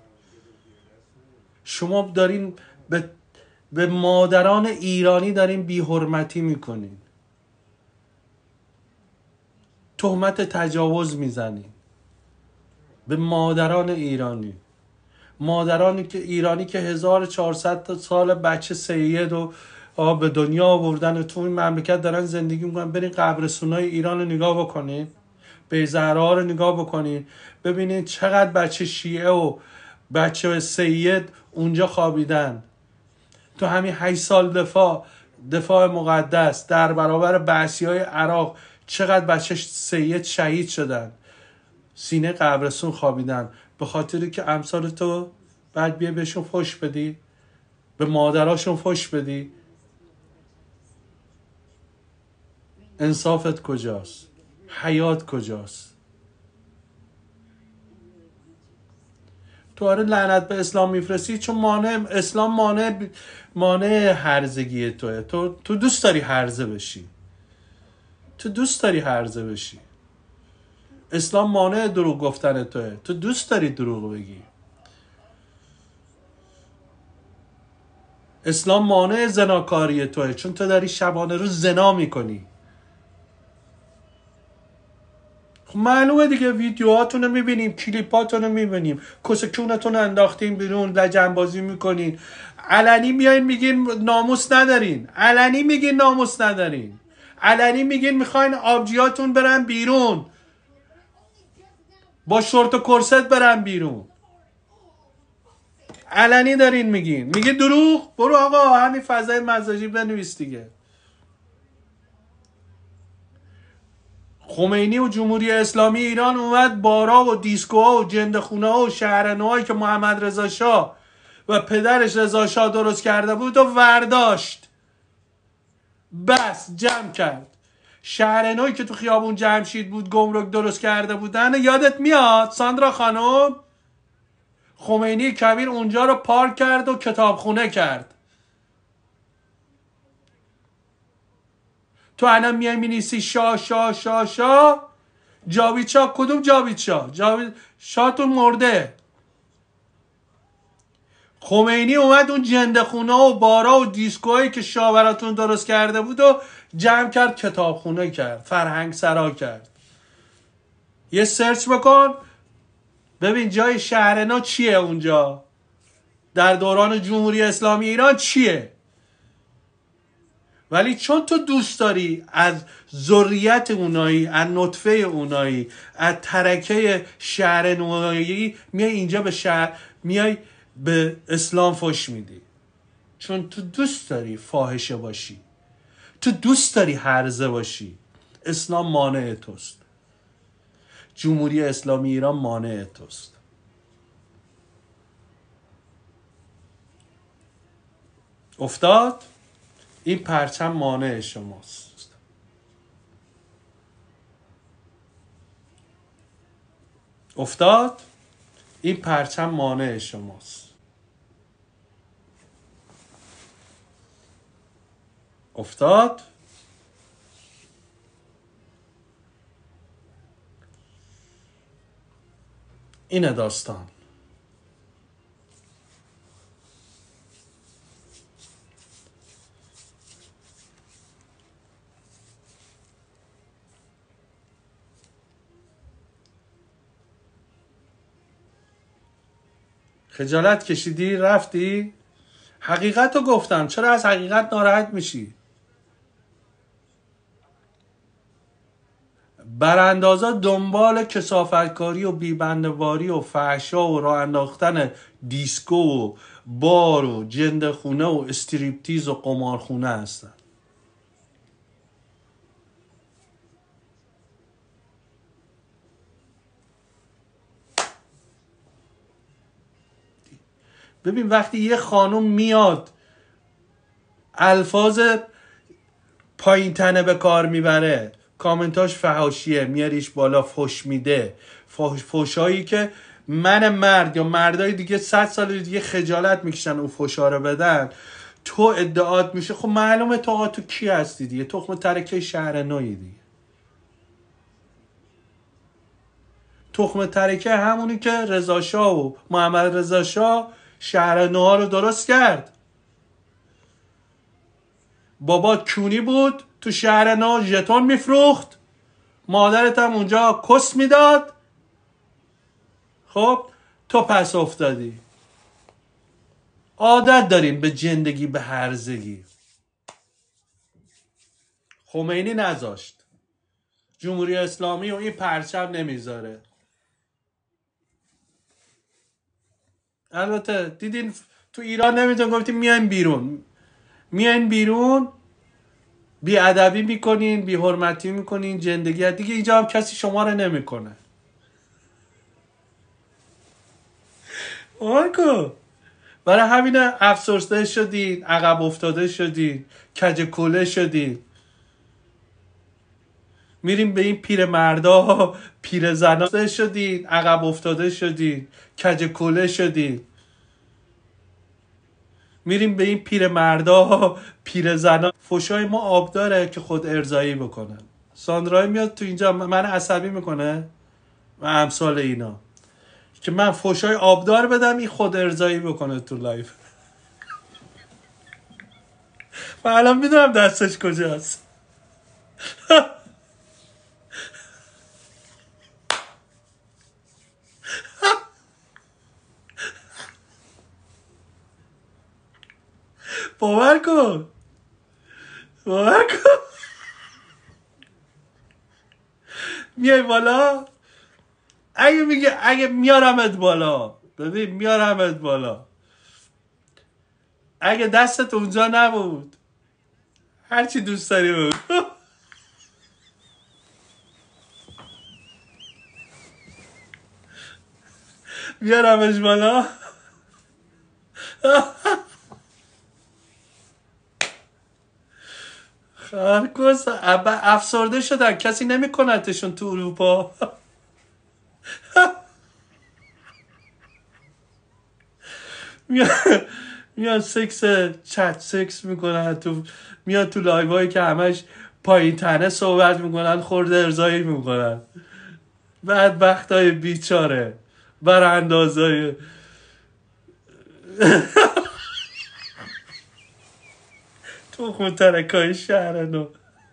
شما دارین به به مادران ایرانی دارین بی حرمتی میکنین، تهمت تجاوز میزنین به مادران ایرانی، مادرانی که ایرانی که هزار و چهارصد سال بچه سید و به دنیا آوردن و تو این مملکت دارن زندگی میکنن. برین قبرستونای ایران رو نگاه بکنین، به زهرا رو نگاه بکنین، ببینین چقدر بچه شیعه و بچه سید اونجا خوابیدن. تو همین هشت سال دفاع دفاع مقدس در برابر بعثیای عراق چقدر بچه سید شهید شدن، سینه قبرستون خوابیدن، به خاطری که امثال تو بعد بیا بهشون فحش بدی، به مادراشون فحش بدی. انصافت کجاست؟ حیات کجاست؟ تو آره لعنت به اسلام میفرستی چون مانع اسلام مانع مانع هرزگی توه. تو تو دوست داری هرزه بشی، تو دوست داری هرزه بشی. اسلام مانع دروغ گفتن توه، تو دوست داری دروغ بگی. اسلام مانع زناکاری توه چون تو داری شبانه روز زنا میکنی. خب معلومه دیگه، ویدیوهاتون رو میبینیم، کلیپاتون رو میبینیم، کسکونتون رو انداختین بیرون، لجنبازی میکنین، علنی میایین میگین ناموس ندارین، علنی میگین ناموس ندارین، علنی میگین میخواین آبجیاتون برن بیرون، با شورت و کرست برن بیرون، علنی دارین میگین. میگه دروغ؟ برو آقا همین فضای مزاجی بنویس دیگه. خمینی و جمهوری اسلامی ایران اومد بارا و دیسکوها و جندخونه ها و شهرنوهایی که محمد رضا شاه و پدرش رضا شاه درست کرده بود و ورداشت، بس جمع کرد. شهرنوهایی که تو خیابون جمشید بود گمرک درست کرده بودن، یادت میاد ساندرا خانم؟ خمینی کبیر اونجا رو پارک کرد و کتابخونه کرد. تو الان میای مینیسی شاه شاه شاه شاه. جاوید شاه کدوم جاوید شاه؟ جاوید شاه تو مرده. خمینی اومد اون جندخونه و بارا و دیسکوهایی که شاه براتون درست کرده بود و جمع کرد کتابخونه کرد، فرهنگ سرا کرد. یه سرچ بکن ببین جای شهرنا چیه اونجا در دوران جمهوری اسلامی ایران چیه. ولی چون تو دوست داری از ذریت اونایی، از نطفه اونایی، از ترکه شهر نوایی میای اینجا به شهر، میای به اسلام فش میدی، چون تو دوست داری فاحشه باشی، تو دوست داری هرزه باشی. اسلام مانع توست، جمهوری اسلامی ایران مانع توست. افتاد؟ این پرچم مانع شماست. افتاد؟ این پرچم مانع شماست. افتاد؟ اینه داستان. خجالت کشیدی رفتی؟ حقیقت رو گفتم، چرا از حقیقت ناراحت میشی؟ براندازا دنبال کثافتکاری و بیبندواری و فحشا و راه انداختن دیسکو و بار و جندخونه و استریپتیز و قمارخونه هستن. ببین وقتی یه خانم میاد الفاظ پایین تنه به کار میبره، کامنتاش فحاشیه، میاریش بالا، فش میده، فش فشایی که من مرد یا مردای دیگه صد سال دیگه خجالت میکشن اون فشا رو بدن، تو ادعات میشه. خب معلومه تو تو کی هستی دیگه، تخم ترکه شهر نوی دیگه، تخم ترکه همونی که رضا شاه و محمد رضا شاه شهر نوها رو درست کرد. بابا کونی بود تو شهر نو ژتون میفروخت، مادرت هم اونجا کس میداد. خب تو پس افتادی. عادت داریم به جندگی، به هرزگی. خمینی نذاشت، جمهوری اسلامی و این پرچم نمیذاره. البته دیدین تو ایران نمیتون گفتیم میایم بیرون، میایم بیرون بی ادبی میکنین، بی حرمتی میکنین، جندگی دیگه اینجا هم کسی شما رو نمیکنه. آنکو برای همین افسرده شدین، عقب افتاده شدین، کج کوله شدین. میریم به این پیر مردا پیر زنا شدید، عقب افتاده شدید، کج کله شدید. میریم به این پیر مردا پیر زنا. فوشای ما آب داره که خود ارضایی بکنن. ساندرای میاد تو اینجا من عصبی میکنه و امثال اینا که من فوشای آبدار بدم این خود ارضایی بکنه تو لایف. من الان میدونم دستش کجاست. باور کن باور کن میای بالا، اگه میگه اگه میارمت بالا، ببین میارمت بالا، اگه دستت اونجا نبود هرچی دوست داری بود میارمش بالا. خرکوز افسرده شدن، کسی نمیکنتشون تو اروپا. میان سکس چت سکس میکنن تو، میان تو لایوهایی که همش پایین تنه صحبت میکنن، خورده ارزایی میکنن. بدبختای بیچاره بر اندازای تو خون ترکای شهر نو.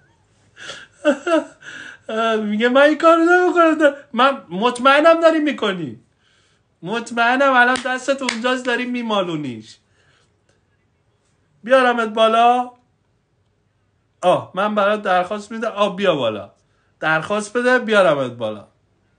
میگه من این کارو نمیکنم. من مطمئنم داری میکنی، مطمئنم الان دستت اونجاست داری میمالونیش. بیارمت بالا. آه من برات درخواست میدم. آه بیا بالا، درخواست بده بیارمت بالا.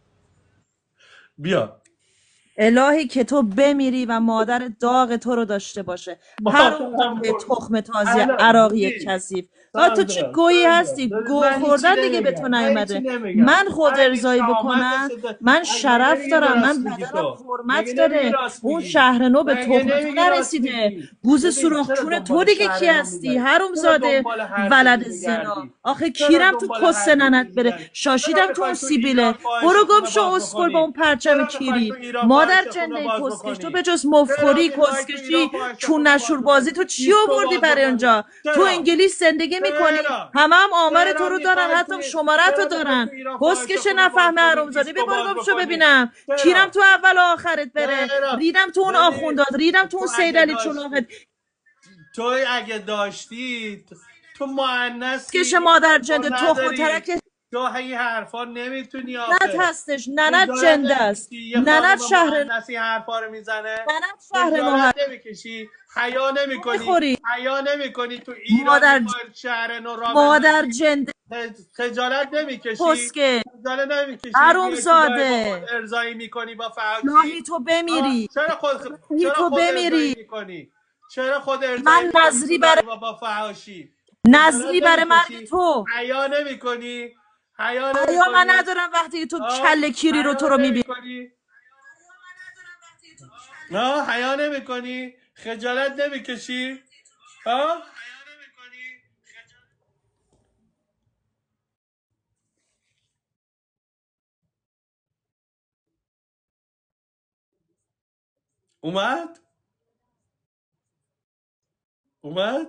بیا. الهی که تو بمیری و مادر داغ تو رو داشته باشه. هر اون تخم تازی عراقی کثیف. با تو چه گویی هستی؟ گو خوردن دیگه به تو نیومده. من خود ارضایی بکنم، من شرف دارم، من بدنم حرمت داره. اون شهر نو به تخم تو نرسیده. گوز سوراخچون تو دیگه کی هستی؟ حرومزاده ولد زنا. آخه کیرم تو کس ننت بره. شاشیدم تو اون سیبیله. برو گم شو اسکل با اون پرچم کیری. مادر جنده کسکش، تو به جز مفخوری کسکشی چون نشور بازی تو چی آوردی برای اونجا؟ تو انگلیس زندگی میکنی، همه هم آمار تو رو دارن، حتی شماره تو دارن. کسکش نفهمه حرومزاده. ببر گم شو ببینم کیرم تو اول و آخرت بره. ریدم تو اون آخوندات، ریدم تو اون سیدعلی چلاقت. توی اگه داشتی تو مؤنثی کش مادر جنده تخم و ترک تو این حرفا نمیتونی آخه. ننت هستش، ننت جنده است، ننت شهر مؤنثی حرفا رو میزنه. ننت شهر نو نمیکشی، حیا نمیکنی، میخوری حیا نمیکنی تو ایران مادر شهر نو را مادر جنده خجالت نمیکشی، پسکه خجالت نمیکشی. حرومزاده ارضایی میکنی با فحاشی. لاهی تو بمیری، چرا خود لاهی تو بمیری. میکنی؟ چرا خود ارضایی من نظری برای با فحاشی نظری برای مرگ تو حیا نمیکنی؟ حیا حیا من ندارم وقتی تو کله کیری رو تو رو میبینی. نه حیا نمیکنی؟ خجالت نمیکشی؟ ها؟ اومد؟ اومد؟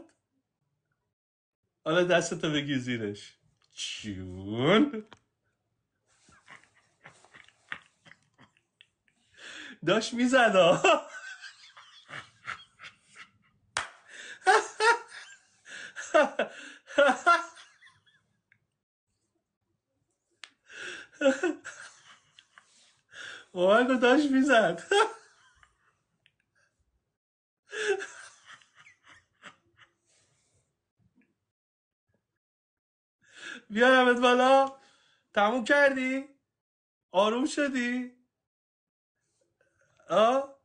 حالا دستتو بگی زیرش. چون داشت میزد ها. اومد داشت میزد. بیارمت بالا. تموم کردی؟ آروم شدی؟ آه؟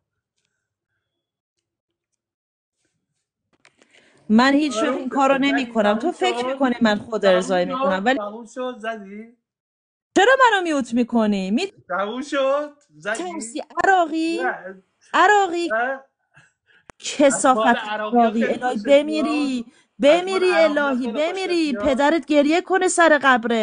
من هیچ وقت این کارو نمی کنم. تو فکر میکنی من خود ارضایی میکنم، ولی تموم شد زدی؟ چرا منو میوت میکنی؟ می تموم شد زدی؟ ترسی عراقی عراقی کثافت عراقی. الهی بمیری بمیری، الهی بمیری، پدرت گریه کنه سر قبرت.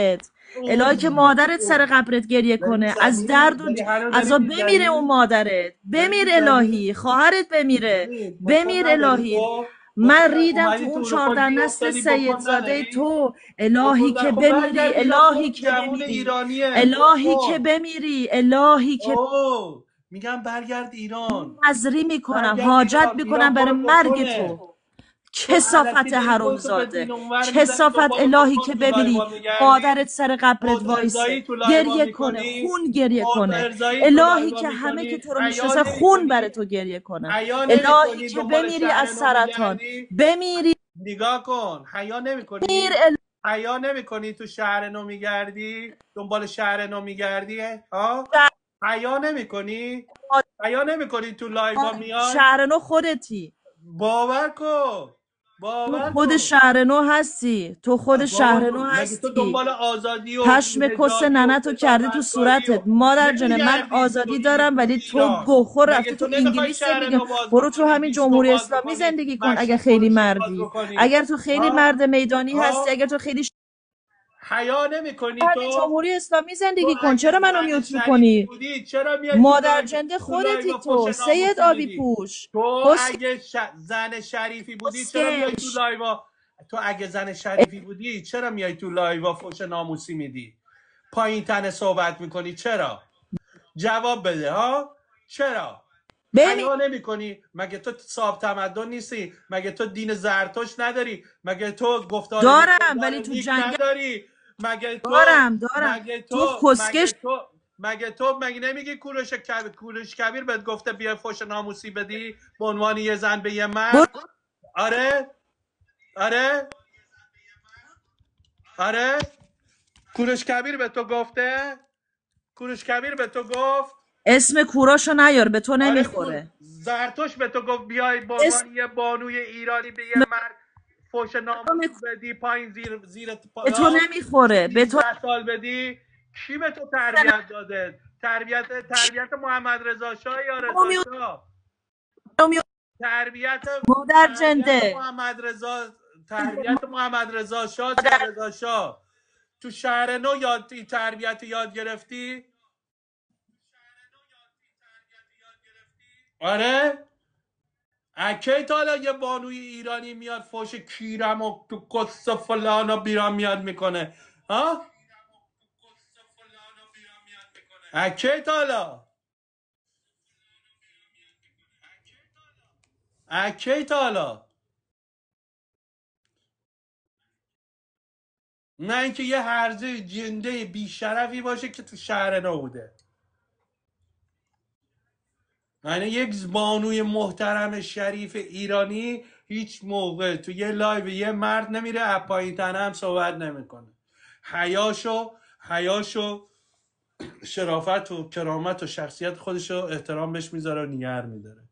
الهی که مادرت سر قبرت گریه کنه، از درد و عذاب بمیره اون مادرت، بمیر الهی، خواهرت بمیره، بمیر الهی. من ریدم تو اون چهارده نسل سید زاده تو، الهی که بمیری، الهی که بمیری، الهی که بمیری، الهی که میگم برگرد ایران، نظری میکنم، حاجت میکنم برای مرگ تو، کثافت حرومزاده، کثافت الهی که ببینی مادرت سر قبرت وایسه گریه کنه، خون گریه کنه، الهی که همه که تو رو میشناسه خون بره تو گریه کنن، الهی که بمیری از سرطان، بمیری. نگاه کن، حیا نمی‌کنی؟ حیا نمی‌کنی تو شهر نو میگردی؟ دنبال شهر نو میگردی؟ ها؟ حیا نمی‌کنی؟ حیا نمی‌کنی تو لایو میای؟ شهر نو خودتی، باور کن، باور تو خود کن. شهر نو هستی، تو خود شهر نو مگه هستی. تو دنبال آزادی و پشم کس ننتو کرده تو صورتت. مادر جنه من آزادی دارم ولی تو گوخور رفتی تو انگلیس زندگی کن، برو تو همین جمهوری اسلامی زندگی کن اگر خیلی مردی، اگر تو خیلی مرد میدانی هستی، اگر تو خیلی حیا نمی‌کنی تو جمهوری اسلامی زندگی کن، چرا منو میوت میکنی؟ مادر جنده خودتی تو سید آبی پوش، تو اگه ش... زن شریفی بودی چرا میای تو لایوا؟ تو اگه زن شریفی بودی چرا میای تو لایوا فوش ناموسی میدی؟ پایین تنه صحبت میکنی چرا؟ جواب بده ها؟ چرا؟ حیا نمی کنی؟ مگه تو صاحب تمدن نیستی؟ مگه تو دین زرتشت نداری؟ مگه تو گفتار دارم ولی تو جنگ نداری؟ مگه تو دارم دارم مگه تو تو کسکش مگه تو مگه تو مگه نمیگی کوروش کبیر کوروش کبیر بهت گفته بیا فوش ناموسی بدی به عنوان یه زن به یه مرد؟ آره؟ آره؟ آره؟ کوروش کبیر به تو گفته؟ کوروش کبیر به تو گفت؟ اسم کوروشو نیار، به تو نمیخوره. آره زرتوش به تو گفت بیای به عنوان یه بانوی ایرانی به یه مرد فوش ناموسی بدی پایین زیر زیر به تو نمیخوره، به تو سال بدی؟ کی به تو تربیت داده؟ تربیت تربیت محمد رضا شاه یا رضا شاه؟ تربیت مادر جنده محمد رضا تربیت محمد رضا شاه یا رضا شاه؟ تو شهر نو یاد این تربیت یاد گرفتی؟ آره؟ اکی تا حالا یه بانوی ایرانی میاد فوش کیرم و تو کس فلان و بیرام میاد میکنه ها؟ اکی تا حالا اکی تا حالا نه اینکه یه هرزه جنده بیشرفی باشه که تو شهر نبوده. یعنی یک بانوی محترم شریف ایرانی هیچ موقع تو یه لایو یه مرد نمیره اپایی تنه هم صحبت نمیکنه. حیاشو حیاشو شرافت و کرامت و شخصیت خودشو احترام بهش میذاره و نگر میداره.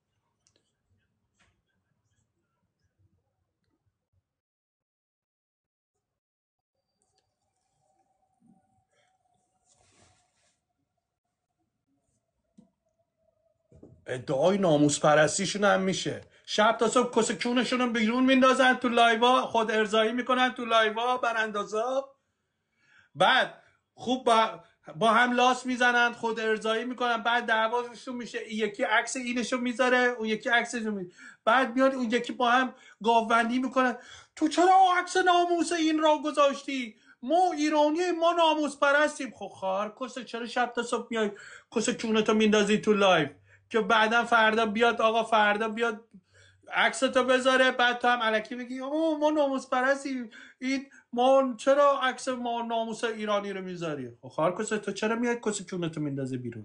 ادعای ناموس پرستیشون هم میشه. شب تا صبح کس کونشون رو بیرون میندازن تو لایوا، خود ارضایی میکنن تو لایوا براندازا، بعد خوب با با هم لاس میزنن، خود ارضایی میکنن، بعد دعواشون میشه، این یکی عکس اینشو میذاره اون یکی عکسشو میذاره، بعد میاد اون یکی با هم گاوبندی میکنن تو چرا عکس ناموس این را گذاشتی؟ ما ایرانی ما ناموس پرستیم. خب خواهر کس چرا شب تا صبح میای کس کونتو میندازی تو لایو که بعدا فردا بیاد آقا فردا بیاد عکستو بذاره بعد تو هم الکی بگی اوه ما ناموس پرستیم، این ما چرا عکس ما ناموس ایرانی رو میذاری؟ خب خواهر کس تو چرا میاد کس کونتو میندازی بیرون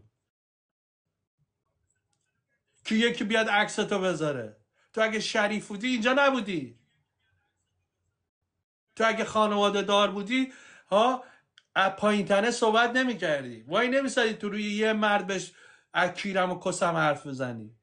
که یکی بیاد عکستو بذاره؟ تو اگه شریف بودی اینجا نبودی، تو اگه خانواده دار بودی ها پایین تنه صحبت نمی کردی، وای نمیسادی تو روی یه مرد بهش اکیرم و کسم حرف بزنی.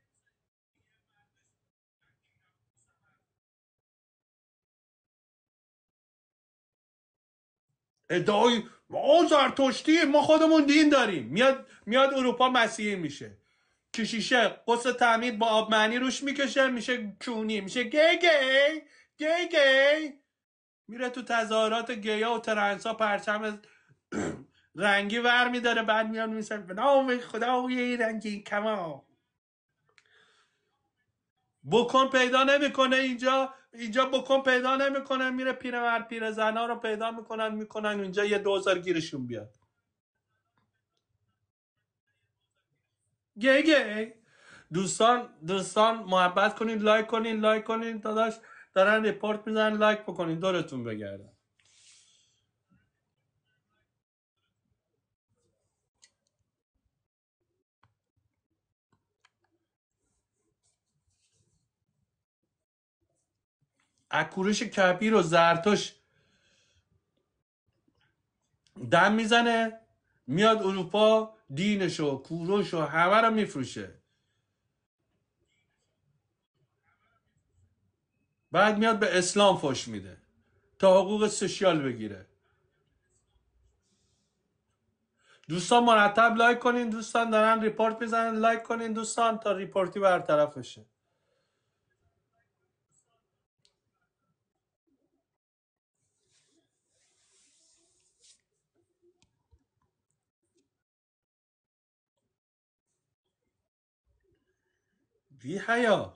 ادعای ما زرتشتی ما خودمون دین داریم، میاد میاد اروپا مسیحی میشه، کشیشه قصد تعمید با آب معنی روش میکشه میشه کونی، میشه گی گی گی گی، میره تو تظاهرات گیا و ترنسا پرچم رنگی ور میداره بعد میان میسن به نام خدای رنگی کمان. بکن پیدا نمیکنه اینجا، اینجا بکن پیدا نمیکنه، میره پیرمرد پیر زنا رو پیدا میکنن میکنن اینجا یه دوزار گیرشون بیاد. گه گه دوستان دوستان محبت کنین، لایک کنین لایک کنین داداش دارن ریپورت میزنن، لایک بکنین دورتون بگردم. اکورش کبیر و زرتوش دم میزنه میاد اروپا دینشو کوروشو همه رو میفروشه، بعد میاد به اسلام فش میده تا حقوق سوشیال بگیره. دوستان مرتب لایک کنین، دوستان دارن ریپورت میزنن لایک کنین دوستان تا ریپورتی برطرف بشه. بی حیا.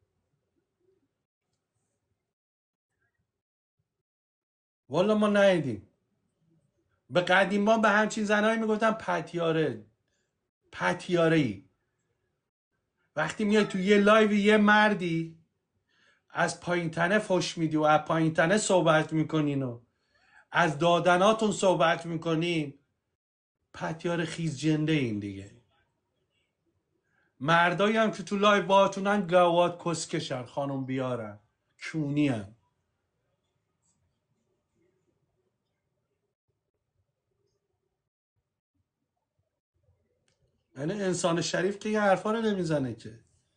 والا ما ندیدیم. به قدیما به همچین زنایی میگفتن پتیاره پتیاره ای. وقتی میای تو یه لایو یه مردی از پایین تنه فش میدی و از پایین تنه صحبت میکنین و از دادناتون صحبت میکنین، پتیاره خیز جنده این دیگه. مردایی هم که تو لایو باهاتونن گواد کسکشن، خانم بیارن کونی هم. یعنی انسان شریف که یه حرفا رو نمیزنه که.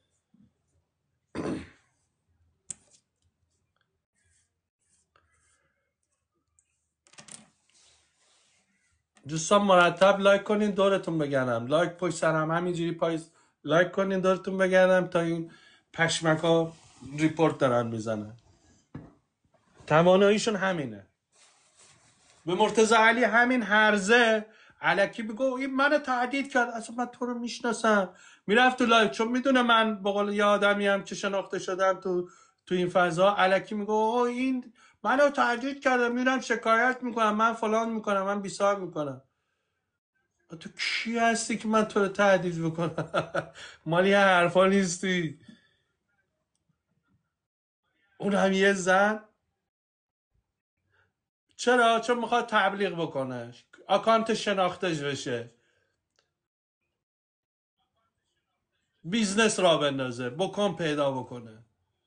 دوستان مرتب لایک کنین دورتون بگردم، لایک پشت سرم همینجوری پای لایک کنین دورتون بگردم تا این پشمک ها ریپورت دارن میزنن. تواناییشون همینه. به مرتضی علی همین هرزه الکی بگو این منو تهدید کرد، اصلا من تو رو میشناسم، میرفت تو لایک چون میدونه من به قول یه آدمی هم که شناخته شدم تو تو این فضا، الکی میگو اوه این منو تهدید کرده، میرم شکایت میکنم، من فلان میکنم، من بیسار میکنم. تو کی هستی که من تو رو تهدید بکنم؟ مالی یه حرفا نیستی. اون هم یه زن. چرا؟ چون میخواد تبلیغ بکنه، اکانت شناختش بشه، بیزنس را بندازه، بکن پیدا بکنه.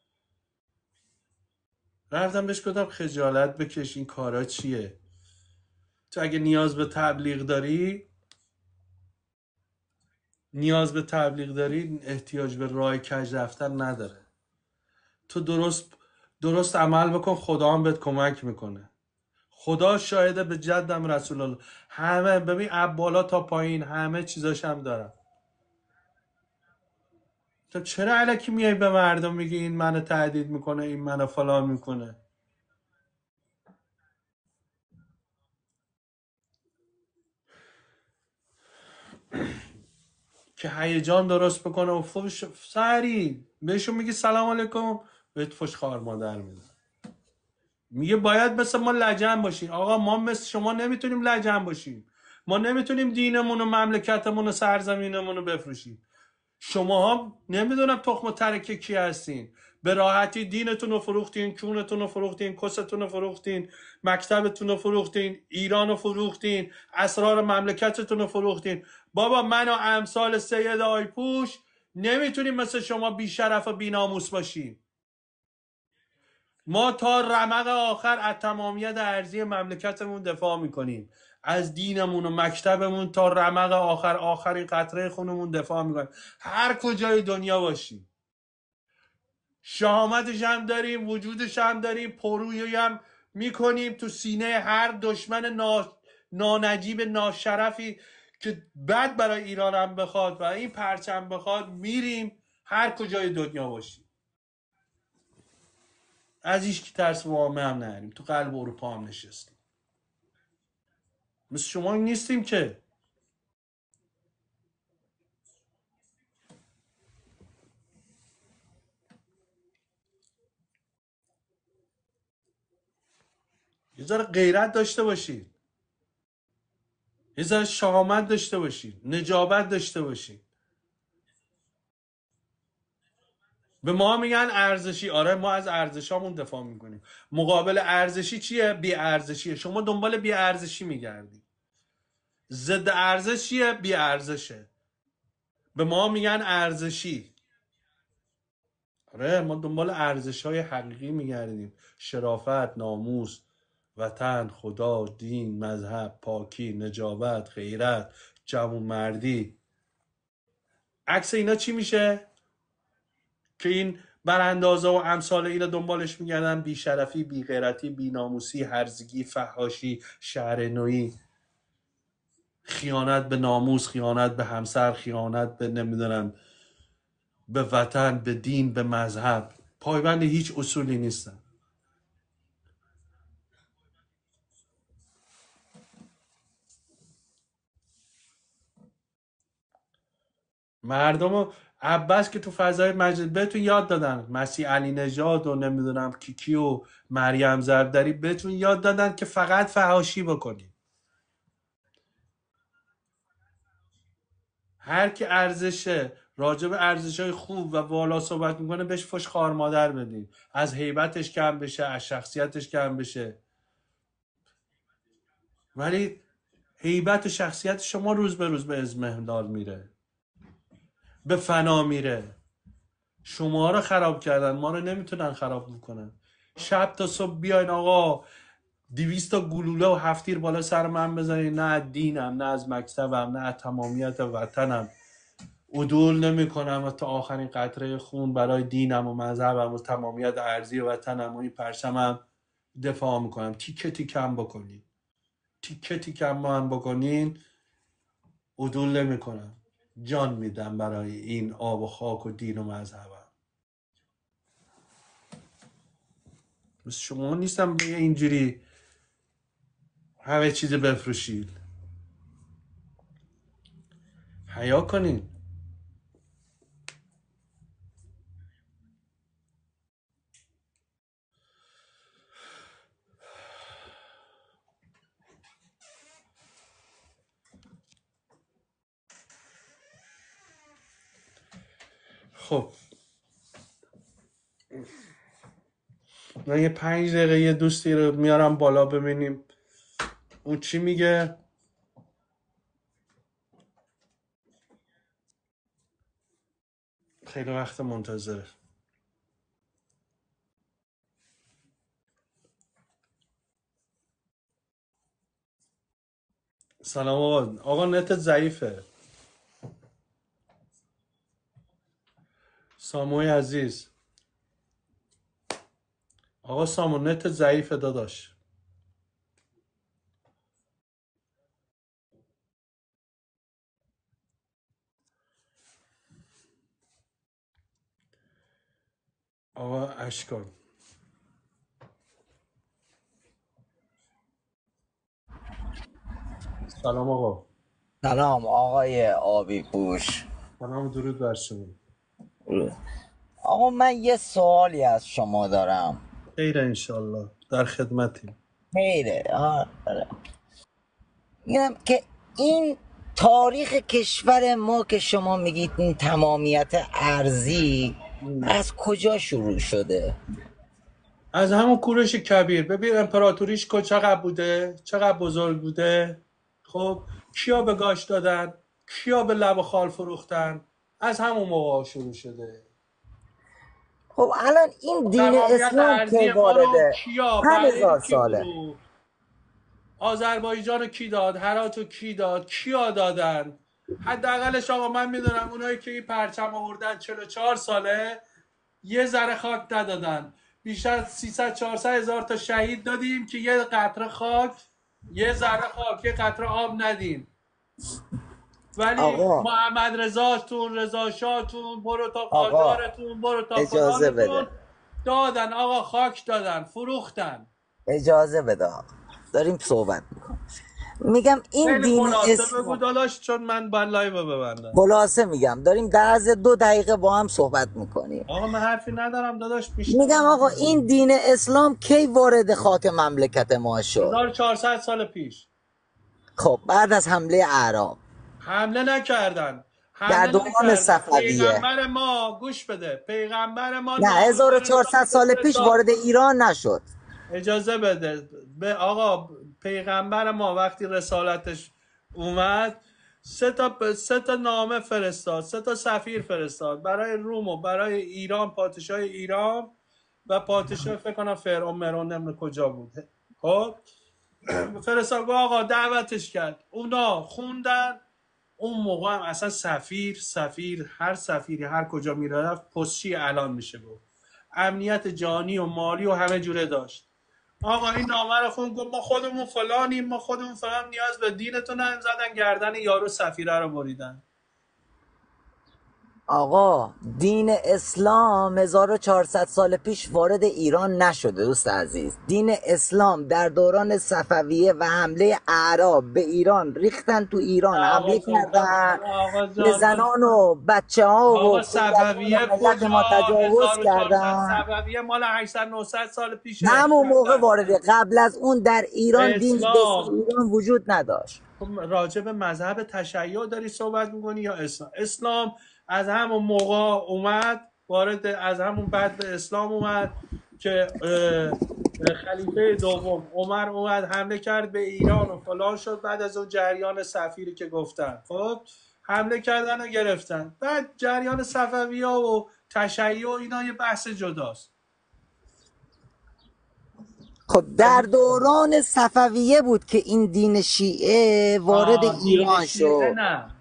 رفتم بهش گفتم خجالت بکش، این کارا چیه؟ تو اگه نیاز به تبلیغ داری نیاز به تبلیغ داری احتیاج به راه کج رفتن نداره. تو درست درست عمل بکن، خدا هم بهت کمک میکنه. خدا شاهده به جدم رسول الله. همه ببین از بالا تا پایین همه چیزاش هم دارم. تو چرا الکی میای به مردم میگی این منو تهدید میکنه، این منو فلان میکنه؟ که هیجان درست بکنه و فوش سری بهشون میگی سلام علیکم، بهت فوش خوار مادر میده. میگه باید مثل ما لجن باشیم. آقا ما مثل شما نمیتونیم لجن باشیم. ما نمیتونیم دینمون و مملکتمون و سرزمینمون رو بفروشیم. شما هم نمیدونم تخم و ترکه کی هستین، به راحتی دینتون رو فروختین، کونتون رو فروختین، کستون رو فروختین، مکتبتون رو فروختین، ایران رو فروختین، اسرار مملکتتون رو فروختین. بابا من و امثال سید آیپوش نمیتونیم مثل شما بیشرف و بیناموس باشیم. ما تا رمق آخر از تمامیت ارضی مملکتمون دفاع میکنیم، از دینمون و مکتبمون تا رمق آخر، آخرین قطره خونمون دفاع میکنیم، هر کجای دنیا باشیم. شهامتش هم داریم، وجودش هم داریم، پرویی هم میکنیم تو سینه هر دشمن نا... نانجیب ناشرفی که بد برای ایران هم بخواد و این پرچم بخواد، میریم هر کجای دنیا باشیم. از ایش که ترس وامه هم نریم، تو قلب اروپا هم نشستیم. مثل شما نیستیم که. یه ذره غیرت داشته باشید، یه ذره شهامت داشته باشید، نجابت داشته باشید. به ما میگن ارزشی. آره ما از ارزشامون دفاع میکنیم. مقابل ارزشی چیه؟ بی ارزشیه. شما دنبال بی ارزشی میگردی. ضد ارزش چیه؟ بی ارزشه. به ما میگن ارزشی. آره ما دنبال ارزش‌های حقیقی میگردیم. شرافت، ناموس، وطن، خدا، دین، مذهب، پاکی، نجابت، غیرت، جوانمردی. عکس اینا چی میشه؟ که این براندازه و امثال اینا دنبالش میگردن. بی شرفی، بی غیرتی، بی ناموسی، هرزگی، فحاشی، شهرنویی، خیانت به ناموس، خیانت به همسر، خیانت به نمیدونم به وطن، به دین، به مذهب. پایبند هیچ اصولی نیستن. مردم عباس که تو فضای مجلس بهتون یاد دادن، مسیح علی نژاد و نمیدونم کیکی و مریم زردری بهتون یاد دادن که فقط فحاشی بکنید. هر کی ارزشه راجع به ارزش‌های خوب و والا صحبت میکنه بهش فش خوار مادر بدین. از هیبتش کم بشه، از شخصیتش کم بشه. ولی هیبت و شخصیت شما روز به روز به ازمهلال میره، به فنا میره. شما رو خراب کردن، ما رو نمیتونن خراب میکنن. شب تا صبح بیاین آقا دویست تا گلوله و هفتیر بالا سر من بزنین، نه از دینم، نه از مکتبم، نه از تمامیت وطنم عدول نمی کنم و تا آخرین قطره خون برای دینم و مذهبم و تمامیت ارضی وطنم و این پرچمم دفاع میکنم. تیکه تیکم بکنین، تیکه تیکم با هم بکنین، عدول نمی کنم. جان میدم برای این آب و خاک و دین و مذهبم. مثل شما نیستم به اینجوری همه چیز بفروشید. حیا کنین. خب من یه پنج دقیقه یه دوستی رو میارم بالا ببینیم اون چی میگه. خیلی وقت منتظره. سلام آقا. آقا نتت ضعیفه. ساموی عزیز. آقا سامو نتت ضعیفه داداش. آقا اشکان. سلام آقا. سلام آقای آبی پوش. سلام درود بر شما. آقا من یه سوالی از شما دارم. خیره انشالله در خدمتیم. خیره. آره. میگم که این تاریخ کشور ما که شما میگید این تمامیت ارضی از کجا شروع شده؟ از همون کوروش کبیر. ببین امپراتوریش که چقدر بوده، چقدر بزرگ بوده. خب کیا به گاش دادن، کیا به لب و خال فروختن، از همون موقع شروع شده. خب الان این دین تمامیت اسلام که ارضی ما رو وارده کیا هم بعد هزار این کی ساله. فروخت؟ آذربایجان رو کی داد؟ هرات رو کی داد؟ کیا دادن؟ حداقلش آقا من میدونم اونایی که این پرچم آوردن چهل و چهار ساله یه ذره خاک ندادن. بیشتر سیصد چهارصد هزار تا شهید دادیم که یه قطره خاک، یه ذره خاک، یه قطره آب ندیم. ولی آقا محمد رضاتون، رضا شاهتون، برو تا آقا قاجارتون، برو تا اجازه بده، فلانتون دادن. آقا خاک دادن، فروختن. اجازه بده آقا. داریم صحبت میکنیم. میگم این خیلی دین خلاصه بگو اسلام، داداش، چون من باید لایو ببندم. خلاصه میگم داریم در عرض دو دقیقه با هم صحبت میکنیم. آقا من حرفی ندارم داداش، میگم میشنم. آقا این دین اسلام کی وارد خاک مملکت ما شد؟ هزار و چهارصد سال پیش. خب بعد از حمله اعراب حمله نکردن، در حمله دوران نکردن. صفویه. پیغمبر ما، گوش بده، پیغمبر ما نه نامه هزار و چهارصد سال فرستاد. پیش وارد ایران نشد. اجازه بده به آقا، پیغمبر ما وقتی رسالتش اومد سه تا سه تا نامه فرستاد، سه تا سفیر فرستاد برای روم و برای ایران، پادشاه ایران و پادشاه فکر کنم فرعون مرون نمیدونم کجا بود. خب فرستاد گفت آقا دعوتش کرد، اونا خوندن. اون موقع هم اصلا سفیر سفیر هر سفیری هر کجا میرفت پستچی اعلان میشه بود، امنیت جانی و مالی و همه جوره داشت. آقا این نامه رو خون، گفت ما خودمون فلانیم، ما خودمون فلان، نیاز به دینتون هم، زدن گردن یارو سفیره رو بریدن. آقا دین اسلام هزار و چهارصد سال پیش وارد ایران نشده دوست عزیز. دین اسلام در دوران صفویه و حمله اعراب به ایران ریختن، تو ایران حمله کردن، به زنان و بچه ها و آقا صفویه ملت ما کجا؟ تجاوز هزار و چهارصد کردن. صفویه مال هشتصد نهصد سال پیشه. همون موقع وارده، قبل از اون در ایران دین به اسم اسلام ایران وجود نداشت. راجع به مذهب تشیع داری صحبت میکنی یا اسلام؟ اسلام از همون موقع اومد وارد، از همون بعد به اسلام اومد که خلیفه دوم عمر اومد حمله کرد به ایران و فلان شد. بعد از اون جریان سفیری که گفتن، خب حمله کردن و گرفتن. بعد جریان صفویه و تشیع و اینا یه بحث جداست. خب در دوران صفویه بود که این دین شیعه وارد ایران شد. نه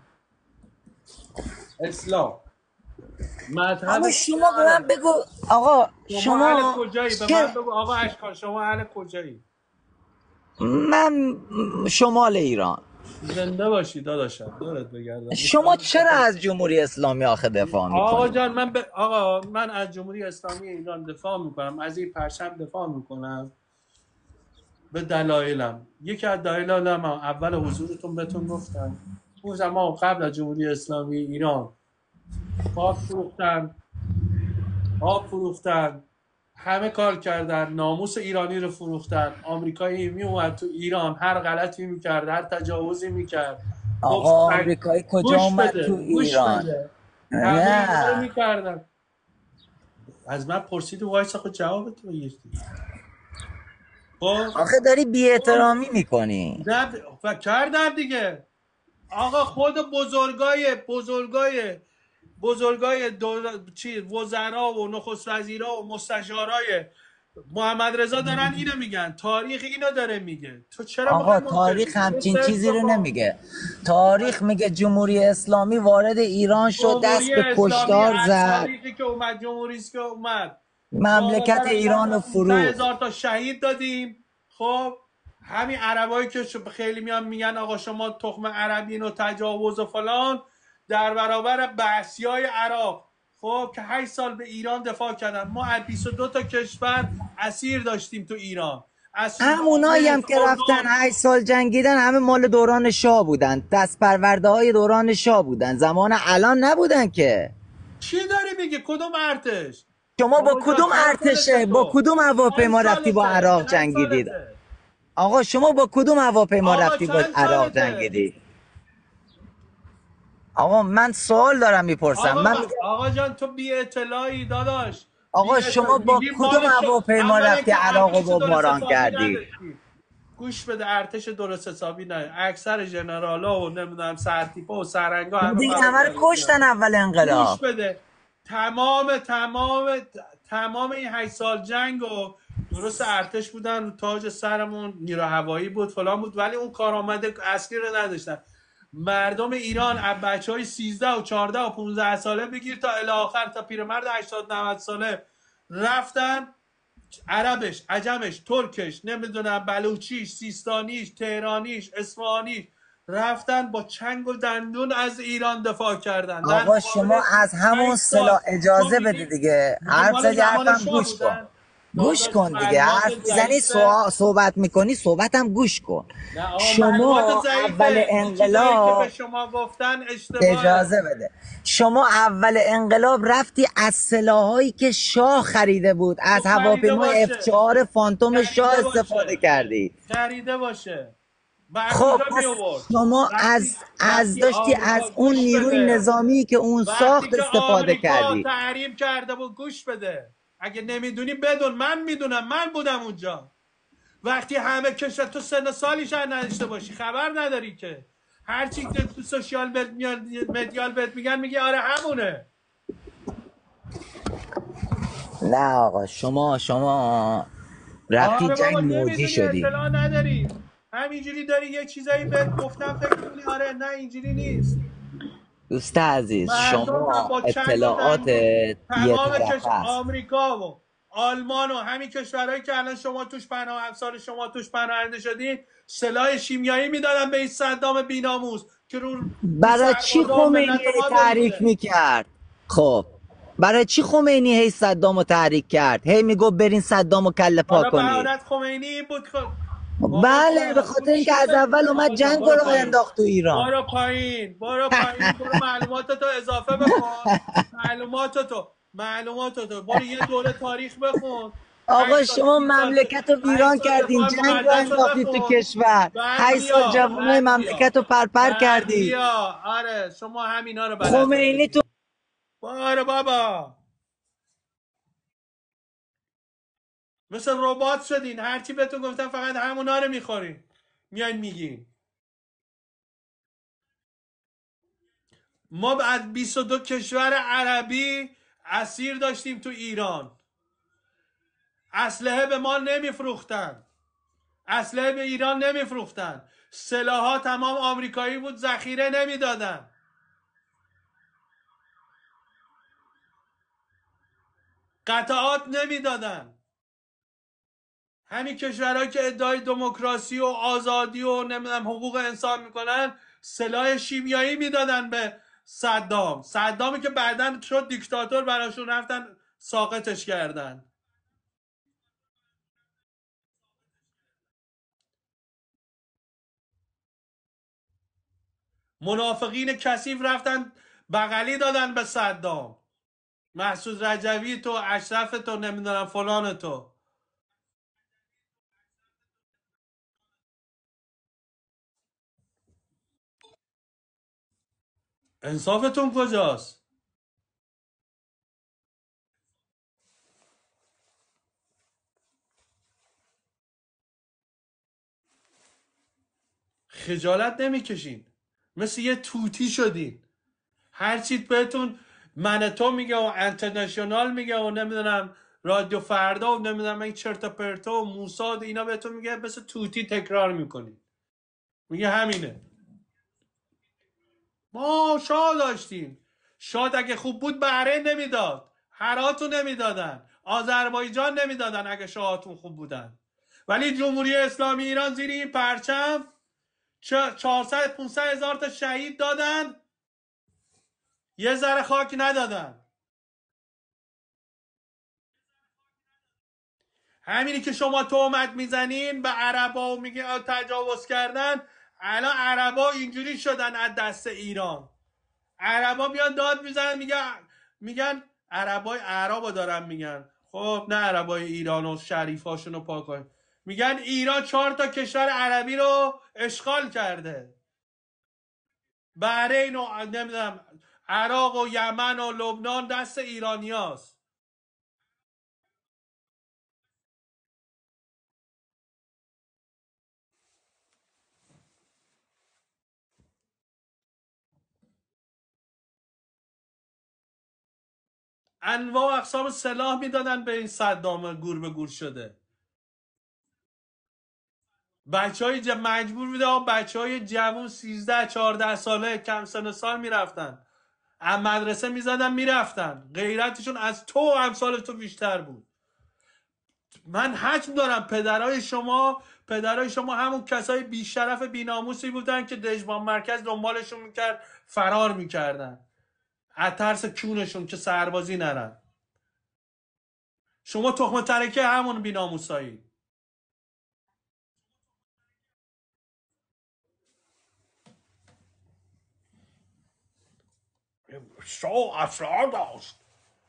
اسلام مذهب. اما شما به من بگو آقا، شما شما اهل کجایی؟ به من بگو آقا اشکان، شما اهل کجایی؟ من شمال ایران. زنده باشی داداشم، دورت بگردم. شما چرا از جمهوری اسلامی آخه دفاع میکنی؟ آقا جان من ب... آقا من از جمهوری اسلامی ایران دفاع میکنم، از این پرچم دفاع میکنم به دلایلم. یکی از دلایلم اول حضورتون بهتون گفتم، اون زمان قبل از جمهوری اسلامی ایران آب فروختن، آب فروختن، همه کار کردن، ناموس ایرانی رو فروختن. آمریکایی می اومد تو ایران هر غلطی میکرد، هر تجاوزی میکرد. آقا آمریکایی کجا اومد تو ایران؟ نه میکردن. از من پرسید وایسا خود جواب تو بگیرید. آخه داری بی احترامی میکنی. نه و کردن دیگه. آقا خود بزرگای بزرگای بزرگای چی وزرا و نخست وزیرا و مستشارای محمد رضا دارن اینو میگن، تاریخ اینو داره میگه. تو چرا آقا تاریخ همچین چیزی رو نمیگه. تاریخ میگه جمهوری اسلامی وارد ایران شد، دست به کشتار زد. تاریخی که اومد، جمهوری که اومد مملکت ایران رو فروخت، هزار تا شهید دادیم. خب همین عربایی که خیلی میان میگن آقا شما تخم عربین و تجاوز و فلان، در برابر بعثیای عراق خب که هشت سال به ایران دفاع کردن. ما از بیست و دو تا کشور اسیر داشتیم تو ایران. همونایی هم که رفتن هشت سال جنگیدن همه مال دوران شاه بودن، دست پرورده های دوران شاه بودن، زمان الان نبودن که. چی داری میگه؟ کدوم ارتش؟ شما با کدوم ارتشه با کدوم هواپیما رفتی با عراق جنگیدید؟ آقا شما با کدوم هواپیما رفتی با عراق جنگیدید؟ آقا من سوال دارم میپرسم. آقا, من آقا جان تو بی اطلاعی داداش. آقا شما با کدوم هواپیما رفتی عراق رو بمباران کردی؟ گوش بده، ارتش درست حسابی نه. اکثر ژنرالا و نمیدونم سرتیپا و سرنگا همه دیگه همه رو کشتن اول انقلاب. گوش بده، تمام تمام تمام این هشت سال جنگ و درست ارتش بودن، تاج سرمون نیرو هوایی بود فلان بود، ولی اون کارآمد اصلی رو نداشتن. مردم ایران از بچهای سیزده و چهارده و پانزده ساله بگیر تا الی آخر، تا پیرمرد هشتاد نود ساله رفتن، عربش، عجمش، ترکش، نمیدونم بلوچیش، سیستانیش، تهرانیش، اصفهانیش، رفتن با چنگ و دندون از ایران دفاع کردن. آقا شما از همون سلاح اجازه بده دیگه، حرف زدی حرفم گوش کن. گوش داداش کن دیگه، معلومات حرف میزنی ضعیفه. صحبت میکنی، صحبتم گوش کن. نه آقا معلومات شما اول ضعیفه. این چیزایی که به انقلاب، شما گفتن اشتباهه. اجازه بده، شما اول انقلاب رفتی از سلاحایی که شاه خریده بود، خب از خریده هواپیمای اف باشه، چهار فانتوم شاه خریده استفاده باشه، کردی. خریده باشه. بعد خب کجا می پس آورد؟ شما از وقتی از وقتی داشتی از آمریکا اون گوش نیروی بده، نظامی که اون وقتی ساخت که استفاده آمریکا کردی. تحریم کرده بود، گوش بده، اگه نمیدونی بدون، من میدونم، من بودم اونجا. وقتی همه کشور، تو سن سالی شاید نداشته باشی، خبر نداری که هرچی که تو سوشیال مدیال بهت میگن میگی آره همونه. نه آقا، شما شما رفتی آره جنگ بابا موجی نمیدونی، شدی. اطلاع نداری، همینجوری داری یه چیزایی بهت گفتم فکر میکنی آره، نه اینجوری نیست. دوست عزیز، مردم هم شما با چنگ و دندون، اطلاعاتت یه تمام کش طرفه است. آمریکا و آلمان و همین کشورهایی که الان شما توش پناه، امثال شما توش پناهنده شدین، سلاح شیمیایی میدادن به این صدام بیناموس که رو رو برای چی سربازا و خمینی ملت هی ما تحریک بریزه. میکرد؟ خب برای چی خمینی هی صدامو تحریک کرد؟ هی میگو برین صدامو کله پا حالا کنید. بهارت خمینی این بود که بابا بله، به جان خاطر تو اینکه چی از فکر اول میکنی اومد خودت؟ جنگ رو برو راه پایین، انداخت تو ایران. برو پایین، برو پایین، برو معلوماتتو اضافه بکن، معلوماتتو معلوماتتو برو یه دوره تاریخ بخون. آقا هشت سال شما سی سال مملکت رو هشت ویران سال کردین، دفاع جنگ رو مقدس رو انداختید تو بخون. کشور، بعد هشت سال بیا جوانای بعد بیا مملکت رو پرپر بعد کردید. بیا آره شما همینا رو بلد خمینی تو نیستی. باره بابا مثل ربات شدین، هرچی بهتون گفتم فقط همونا رو میخورین، میان میگین. ما از بیست و دو کشور عربی اسیر داشتیم تو ایران، اسلحه به ما نمیفروختن، اسلحه به ایران نمیفروختن، سلاحات تمام آمریکایی بود، ذخیره نمیدادن، قطعات نمیدادن. همین کشورهایی که ادعای دموکراسی و آزادی و نمیدونم حقوق انسان میکنن، سلاح شیمیایی میدادن به صدام، صدامی که بعداً شد دیکتاتور، براشون رفتن ساقطش کردن. منافقین کثیف رفتن بغلی دادن به صدام، محسود رجوی تو، اشرف تو، نمیدونم فلان تو. انصافتون کجاست؟ خجالت نمیکشین، مثل یه توتی شدین. هرچی بهتون منتو میگه و انترنشنال میگه و نمیدونم رادیو فردا و نمیدونم این چرت و پرتا و موساد اینا بهتون میگه، مثل توتی تکرار میکنین، میگه همینه. ما شاه داشتیم، شاد اگه خوب بود بحرین نمیداد، هراتو نمیدادن، آذربایجان نمیدادن اگه شاهاتون خوب بودن. ولی جمهوری اسلامی ایران زیر این پرچم چهارصد پانصد هزار تا شهید دادن، یه ذره خاک ندادن. همینی که شما تهمت میزنین به عربا و میگه تجاوز کردن، الان عربا اینجوری شدن از دست ایران. عربا میان داد میزنن، میگن میگن عربای عربا دارن میگن، خب نه عربای ایران و شریفاشون رو پاکن، میگن ایران چهار تا کشور عربی رو اشغال کرده، بحرین و نمیدونم عراق و یمن و لبنان دست ایرانیاست. انواع و اقسام سلاح میدادن به این صدام گور به گور شده. بچه های ج... مجبور بوده بچه های جوون سیزده چهارده ساله کم سن سال میرفتن، از مدرسه میزدن میرفتن، غیرتشون از تو و امثال تو بیشتر بود. من حجم دارم پدرای شما پدرای شما همون کسای بیشرف بیناموسی بودن که دژبان مرکز دنبالشون میکرد، فرار میکردن از ترس کونشون که سربازی نرن. شما تخم ترکه همون بیناموسایی. شو اسرار داشت.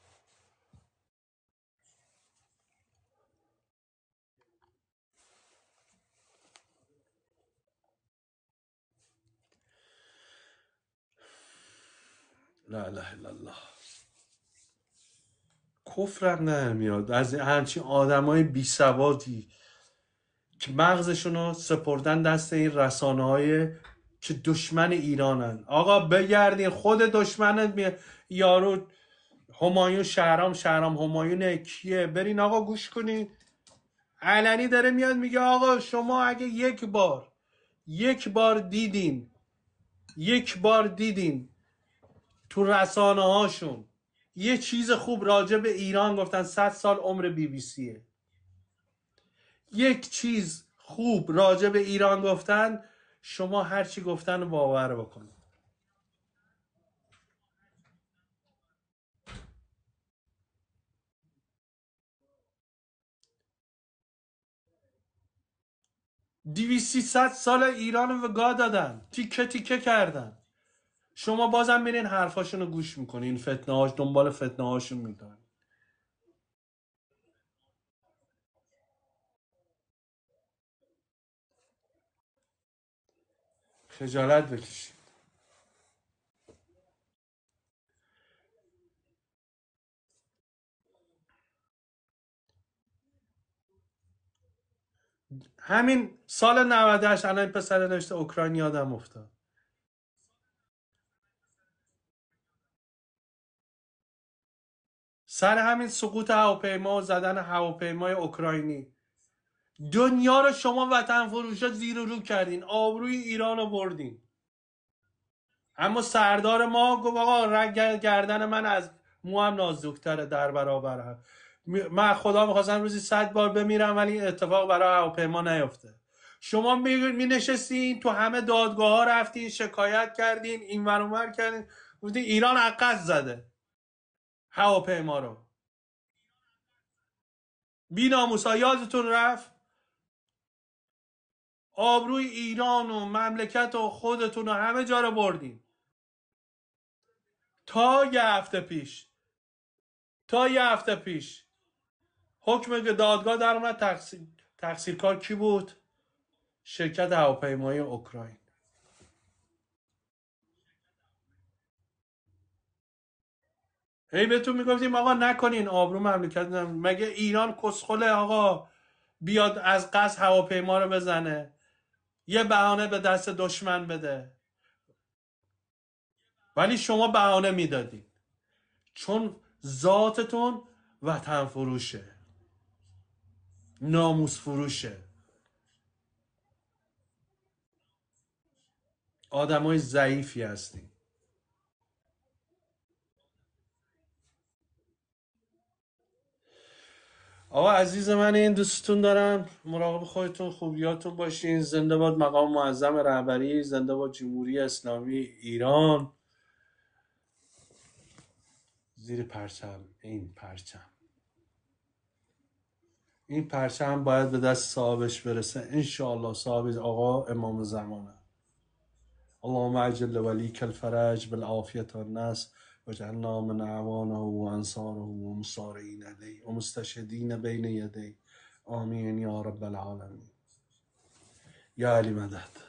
لا اله الا الله. کفرم نمیاد از همچین آدمای بی سوادی که مغزشون رو سپردن دست این رسانه های که دشمن ایرانن. آقا بگردین خود دشمنت می... یارو همایون شهرام شهرام همایون کیه، برین آقا گوش کنین. علنی داره میاد میگه آقا شما اگه یک بار یک بار دیدین یک بار دیدین تو رسانه هاشون یه چیز خوب راجع به ایران گفتن، صد سال عمر بی بی سیه. یک چیز خوب راجع به ایران گفتن، شما هر چی گفتن باور بکنید. دیویسی ست سال ایران رو وگا دادن، تیکه تیکه کردن. شما بازم میرین حرفاشون رو گوش میکنین، فتنه هاش دنبال فتنه هاشون میدن. خجالت بکشید. همین سال نود و هشت الان پسر نوشته اوکراین یادم افتاد. سر همین سقوط هواپیما و زدن هواپیمای اوکراینی دنیا رو شما وطن فروشا زیر و رو کردین، آبروی ایران رو بردین. اما سردار ما گفت آقا رگ گردن من از موام نازکتره در برابر هم. من خدا میخواستم روزی صد بار بمیرم ولی اتفاق برای هواپیما نیفته. شما می نشستین تو همه دادگاه ها رفتین شکایت کردین، این ور اون ور کردین، گفتین ایران عقص زده هواپیما رو. بی ناموسا یادتون رفت؟ آبروی ایران و مملکت و خودتون و همه جا رو بردین. تا یه هفته پیش تا یه هفته پیش حکم دادگاه در اومد، تقصیر تقصیرکار کی بود؟ شرکت هواپیمایی اوکراین. هی بهتون میگفتیم آقا نکنین آبرو مملکت. مگه ایران کسخله آقا بیاد از قصد هواپیما رو بزنه، یه بهانه به دست دشمن بده؟ ولی شما بهانه میدادین چون ذاتتون وطن فروشه، ناموس فروشه، آدمای ضعیفی هستین. آقا عزیز من، این دوستتون دارم، مراقب خودتون خوبیاتون باشین. زنده باد مقام معظم رهبری، زنده باد جمهوری اسلامی ایران. زیر پرچم این پرچم این پرچم باید به دست صاحبش برسه انشاءالله. صاحب آقا امام زمانه. اللهم عجل ولیک الفرج بالعافیت والنصر واجعلنا من اعوانه و انصاره و مصارعین علیه و مستشهدین بین یدیه. آمین یا رب العالمین. یا علی مدد.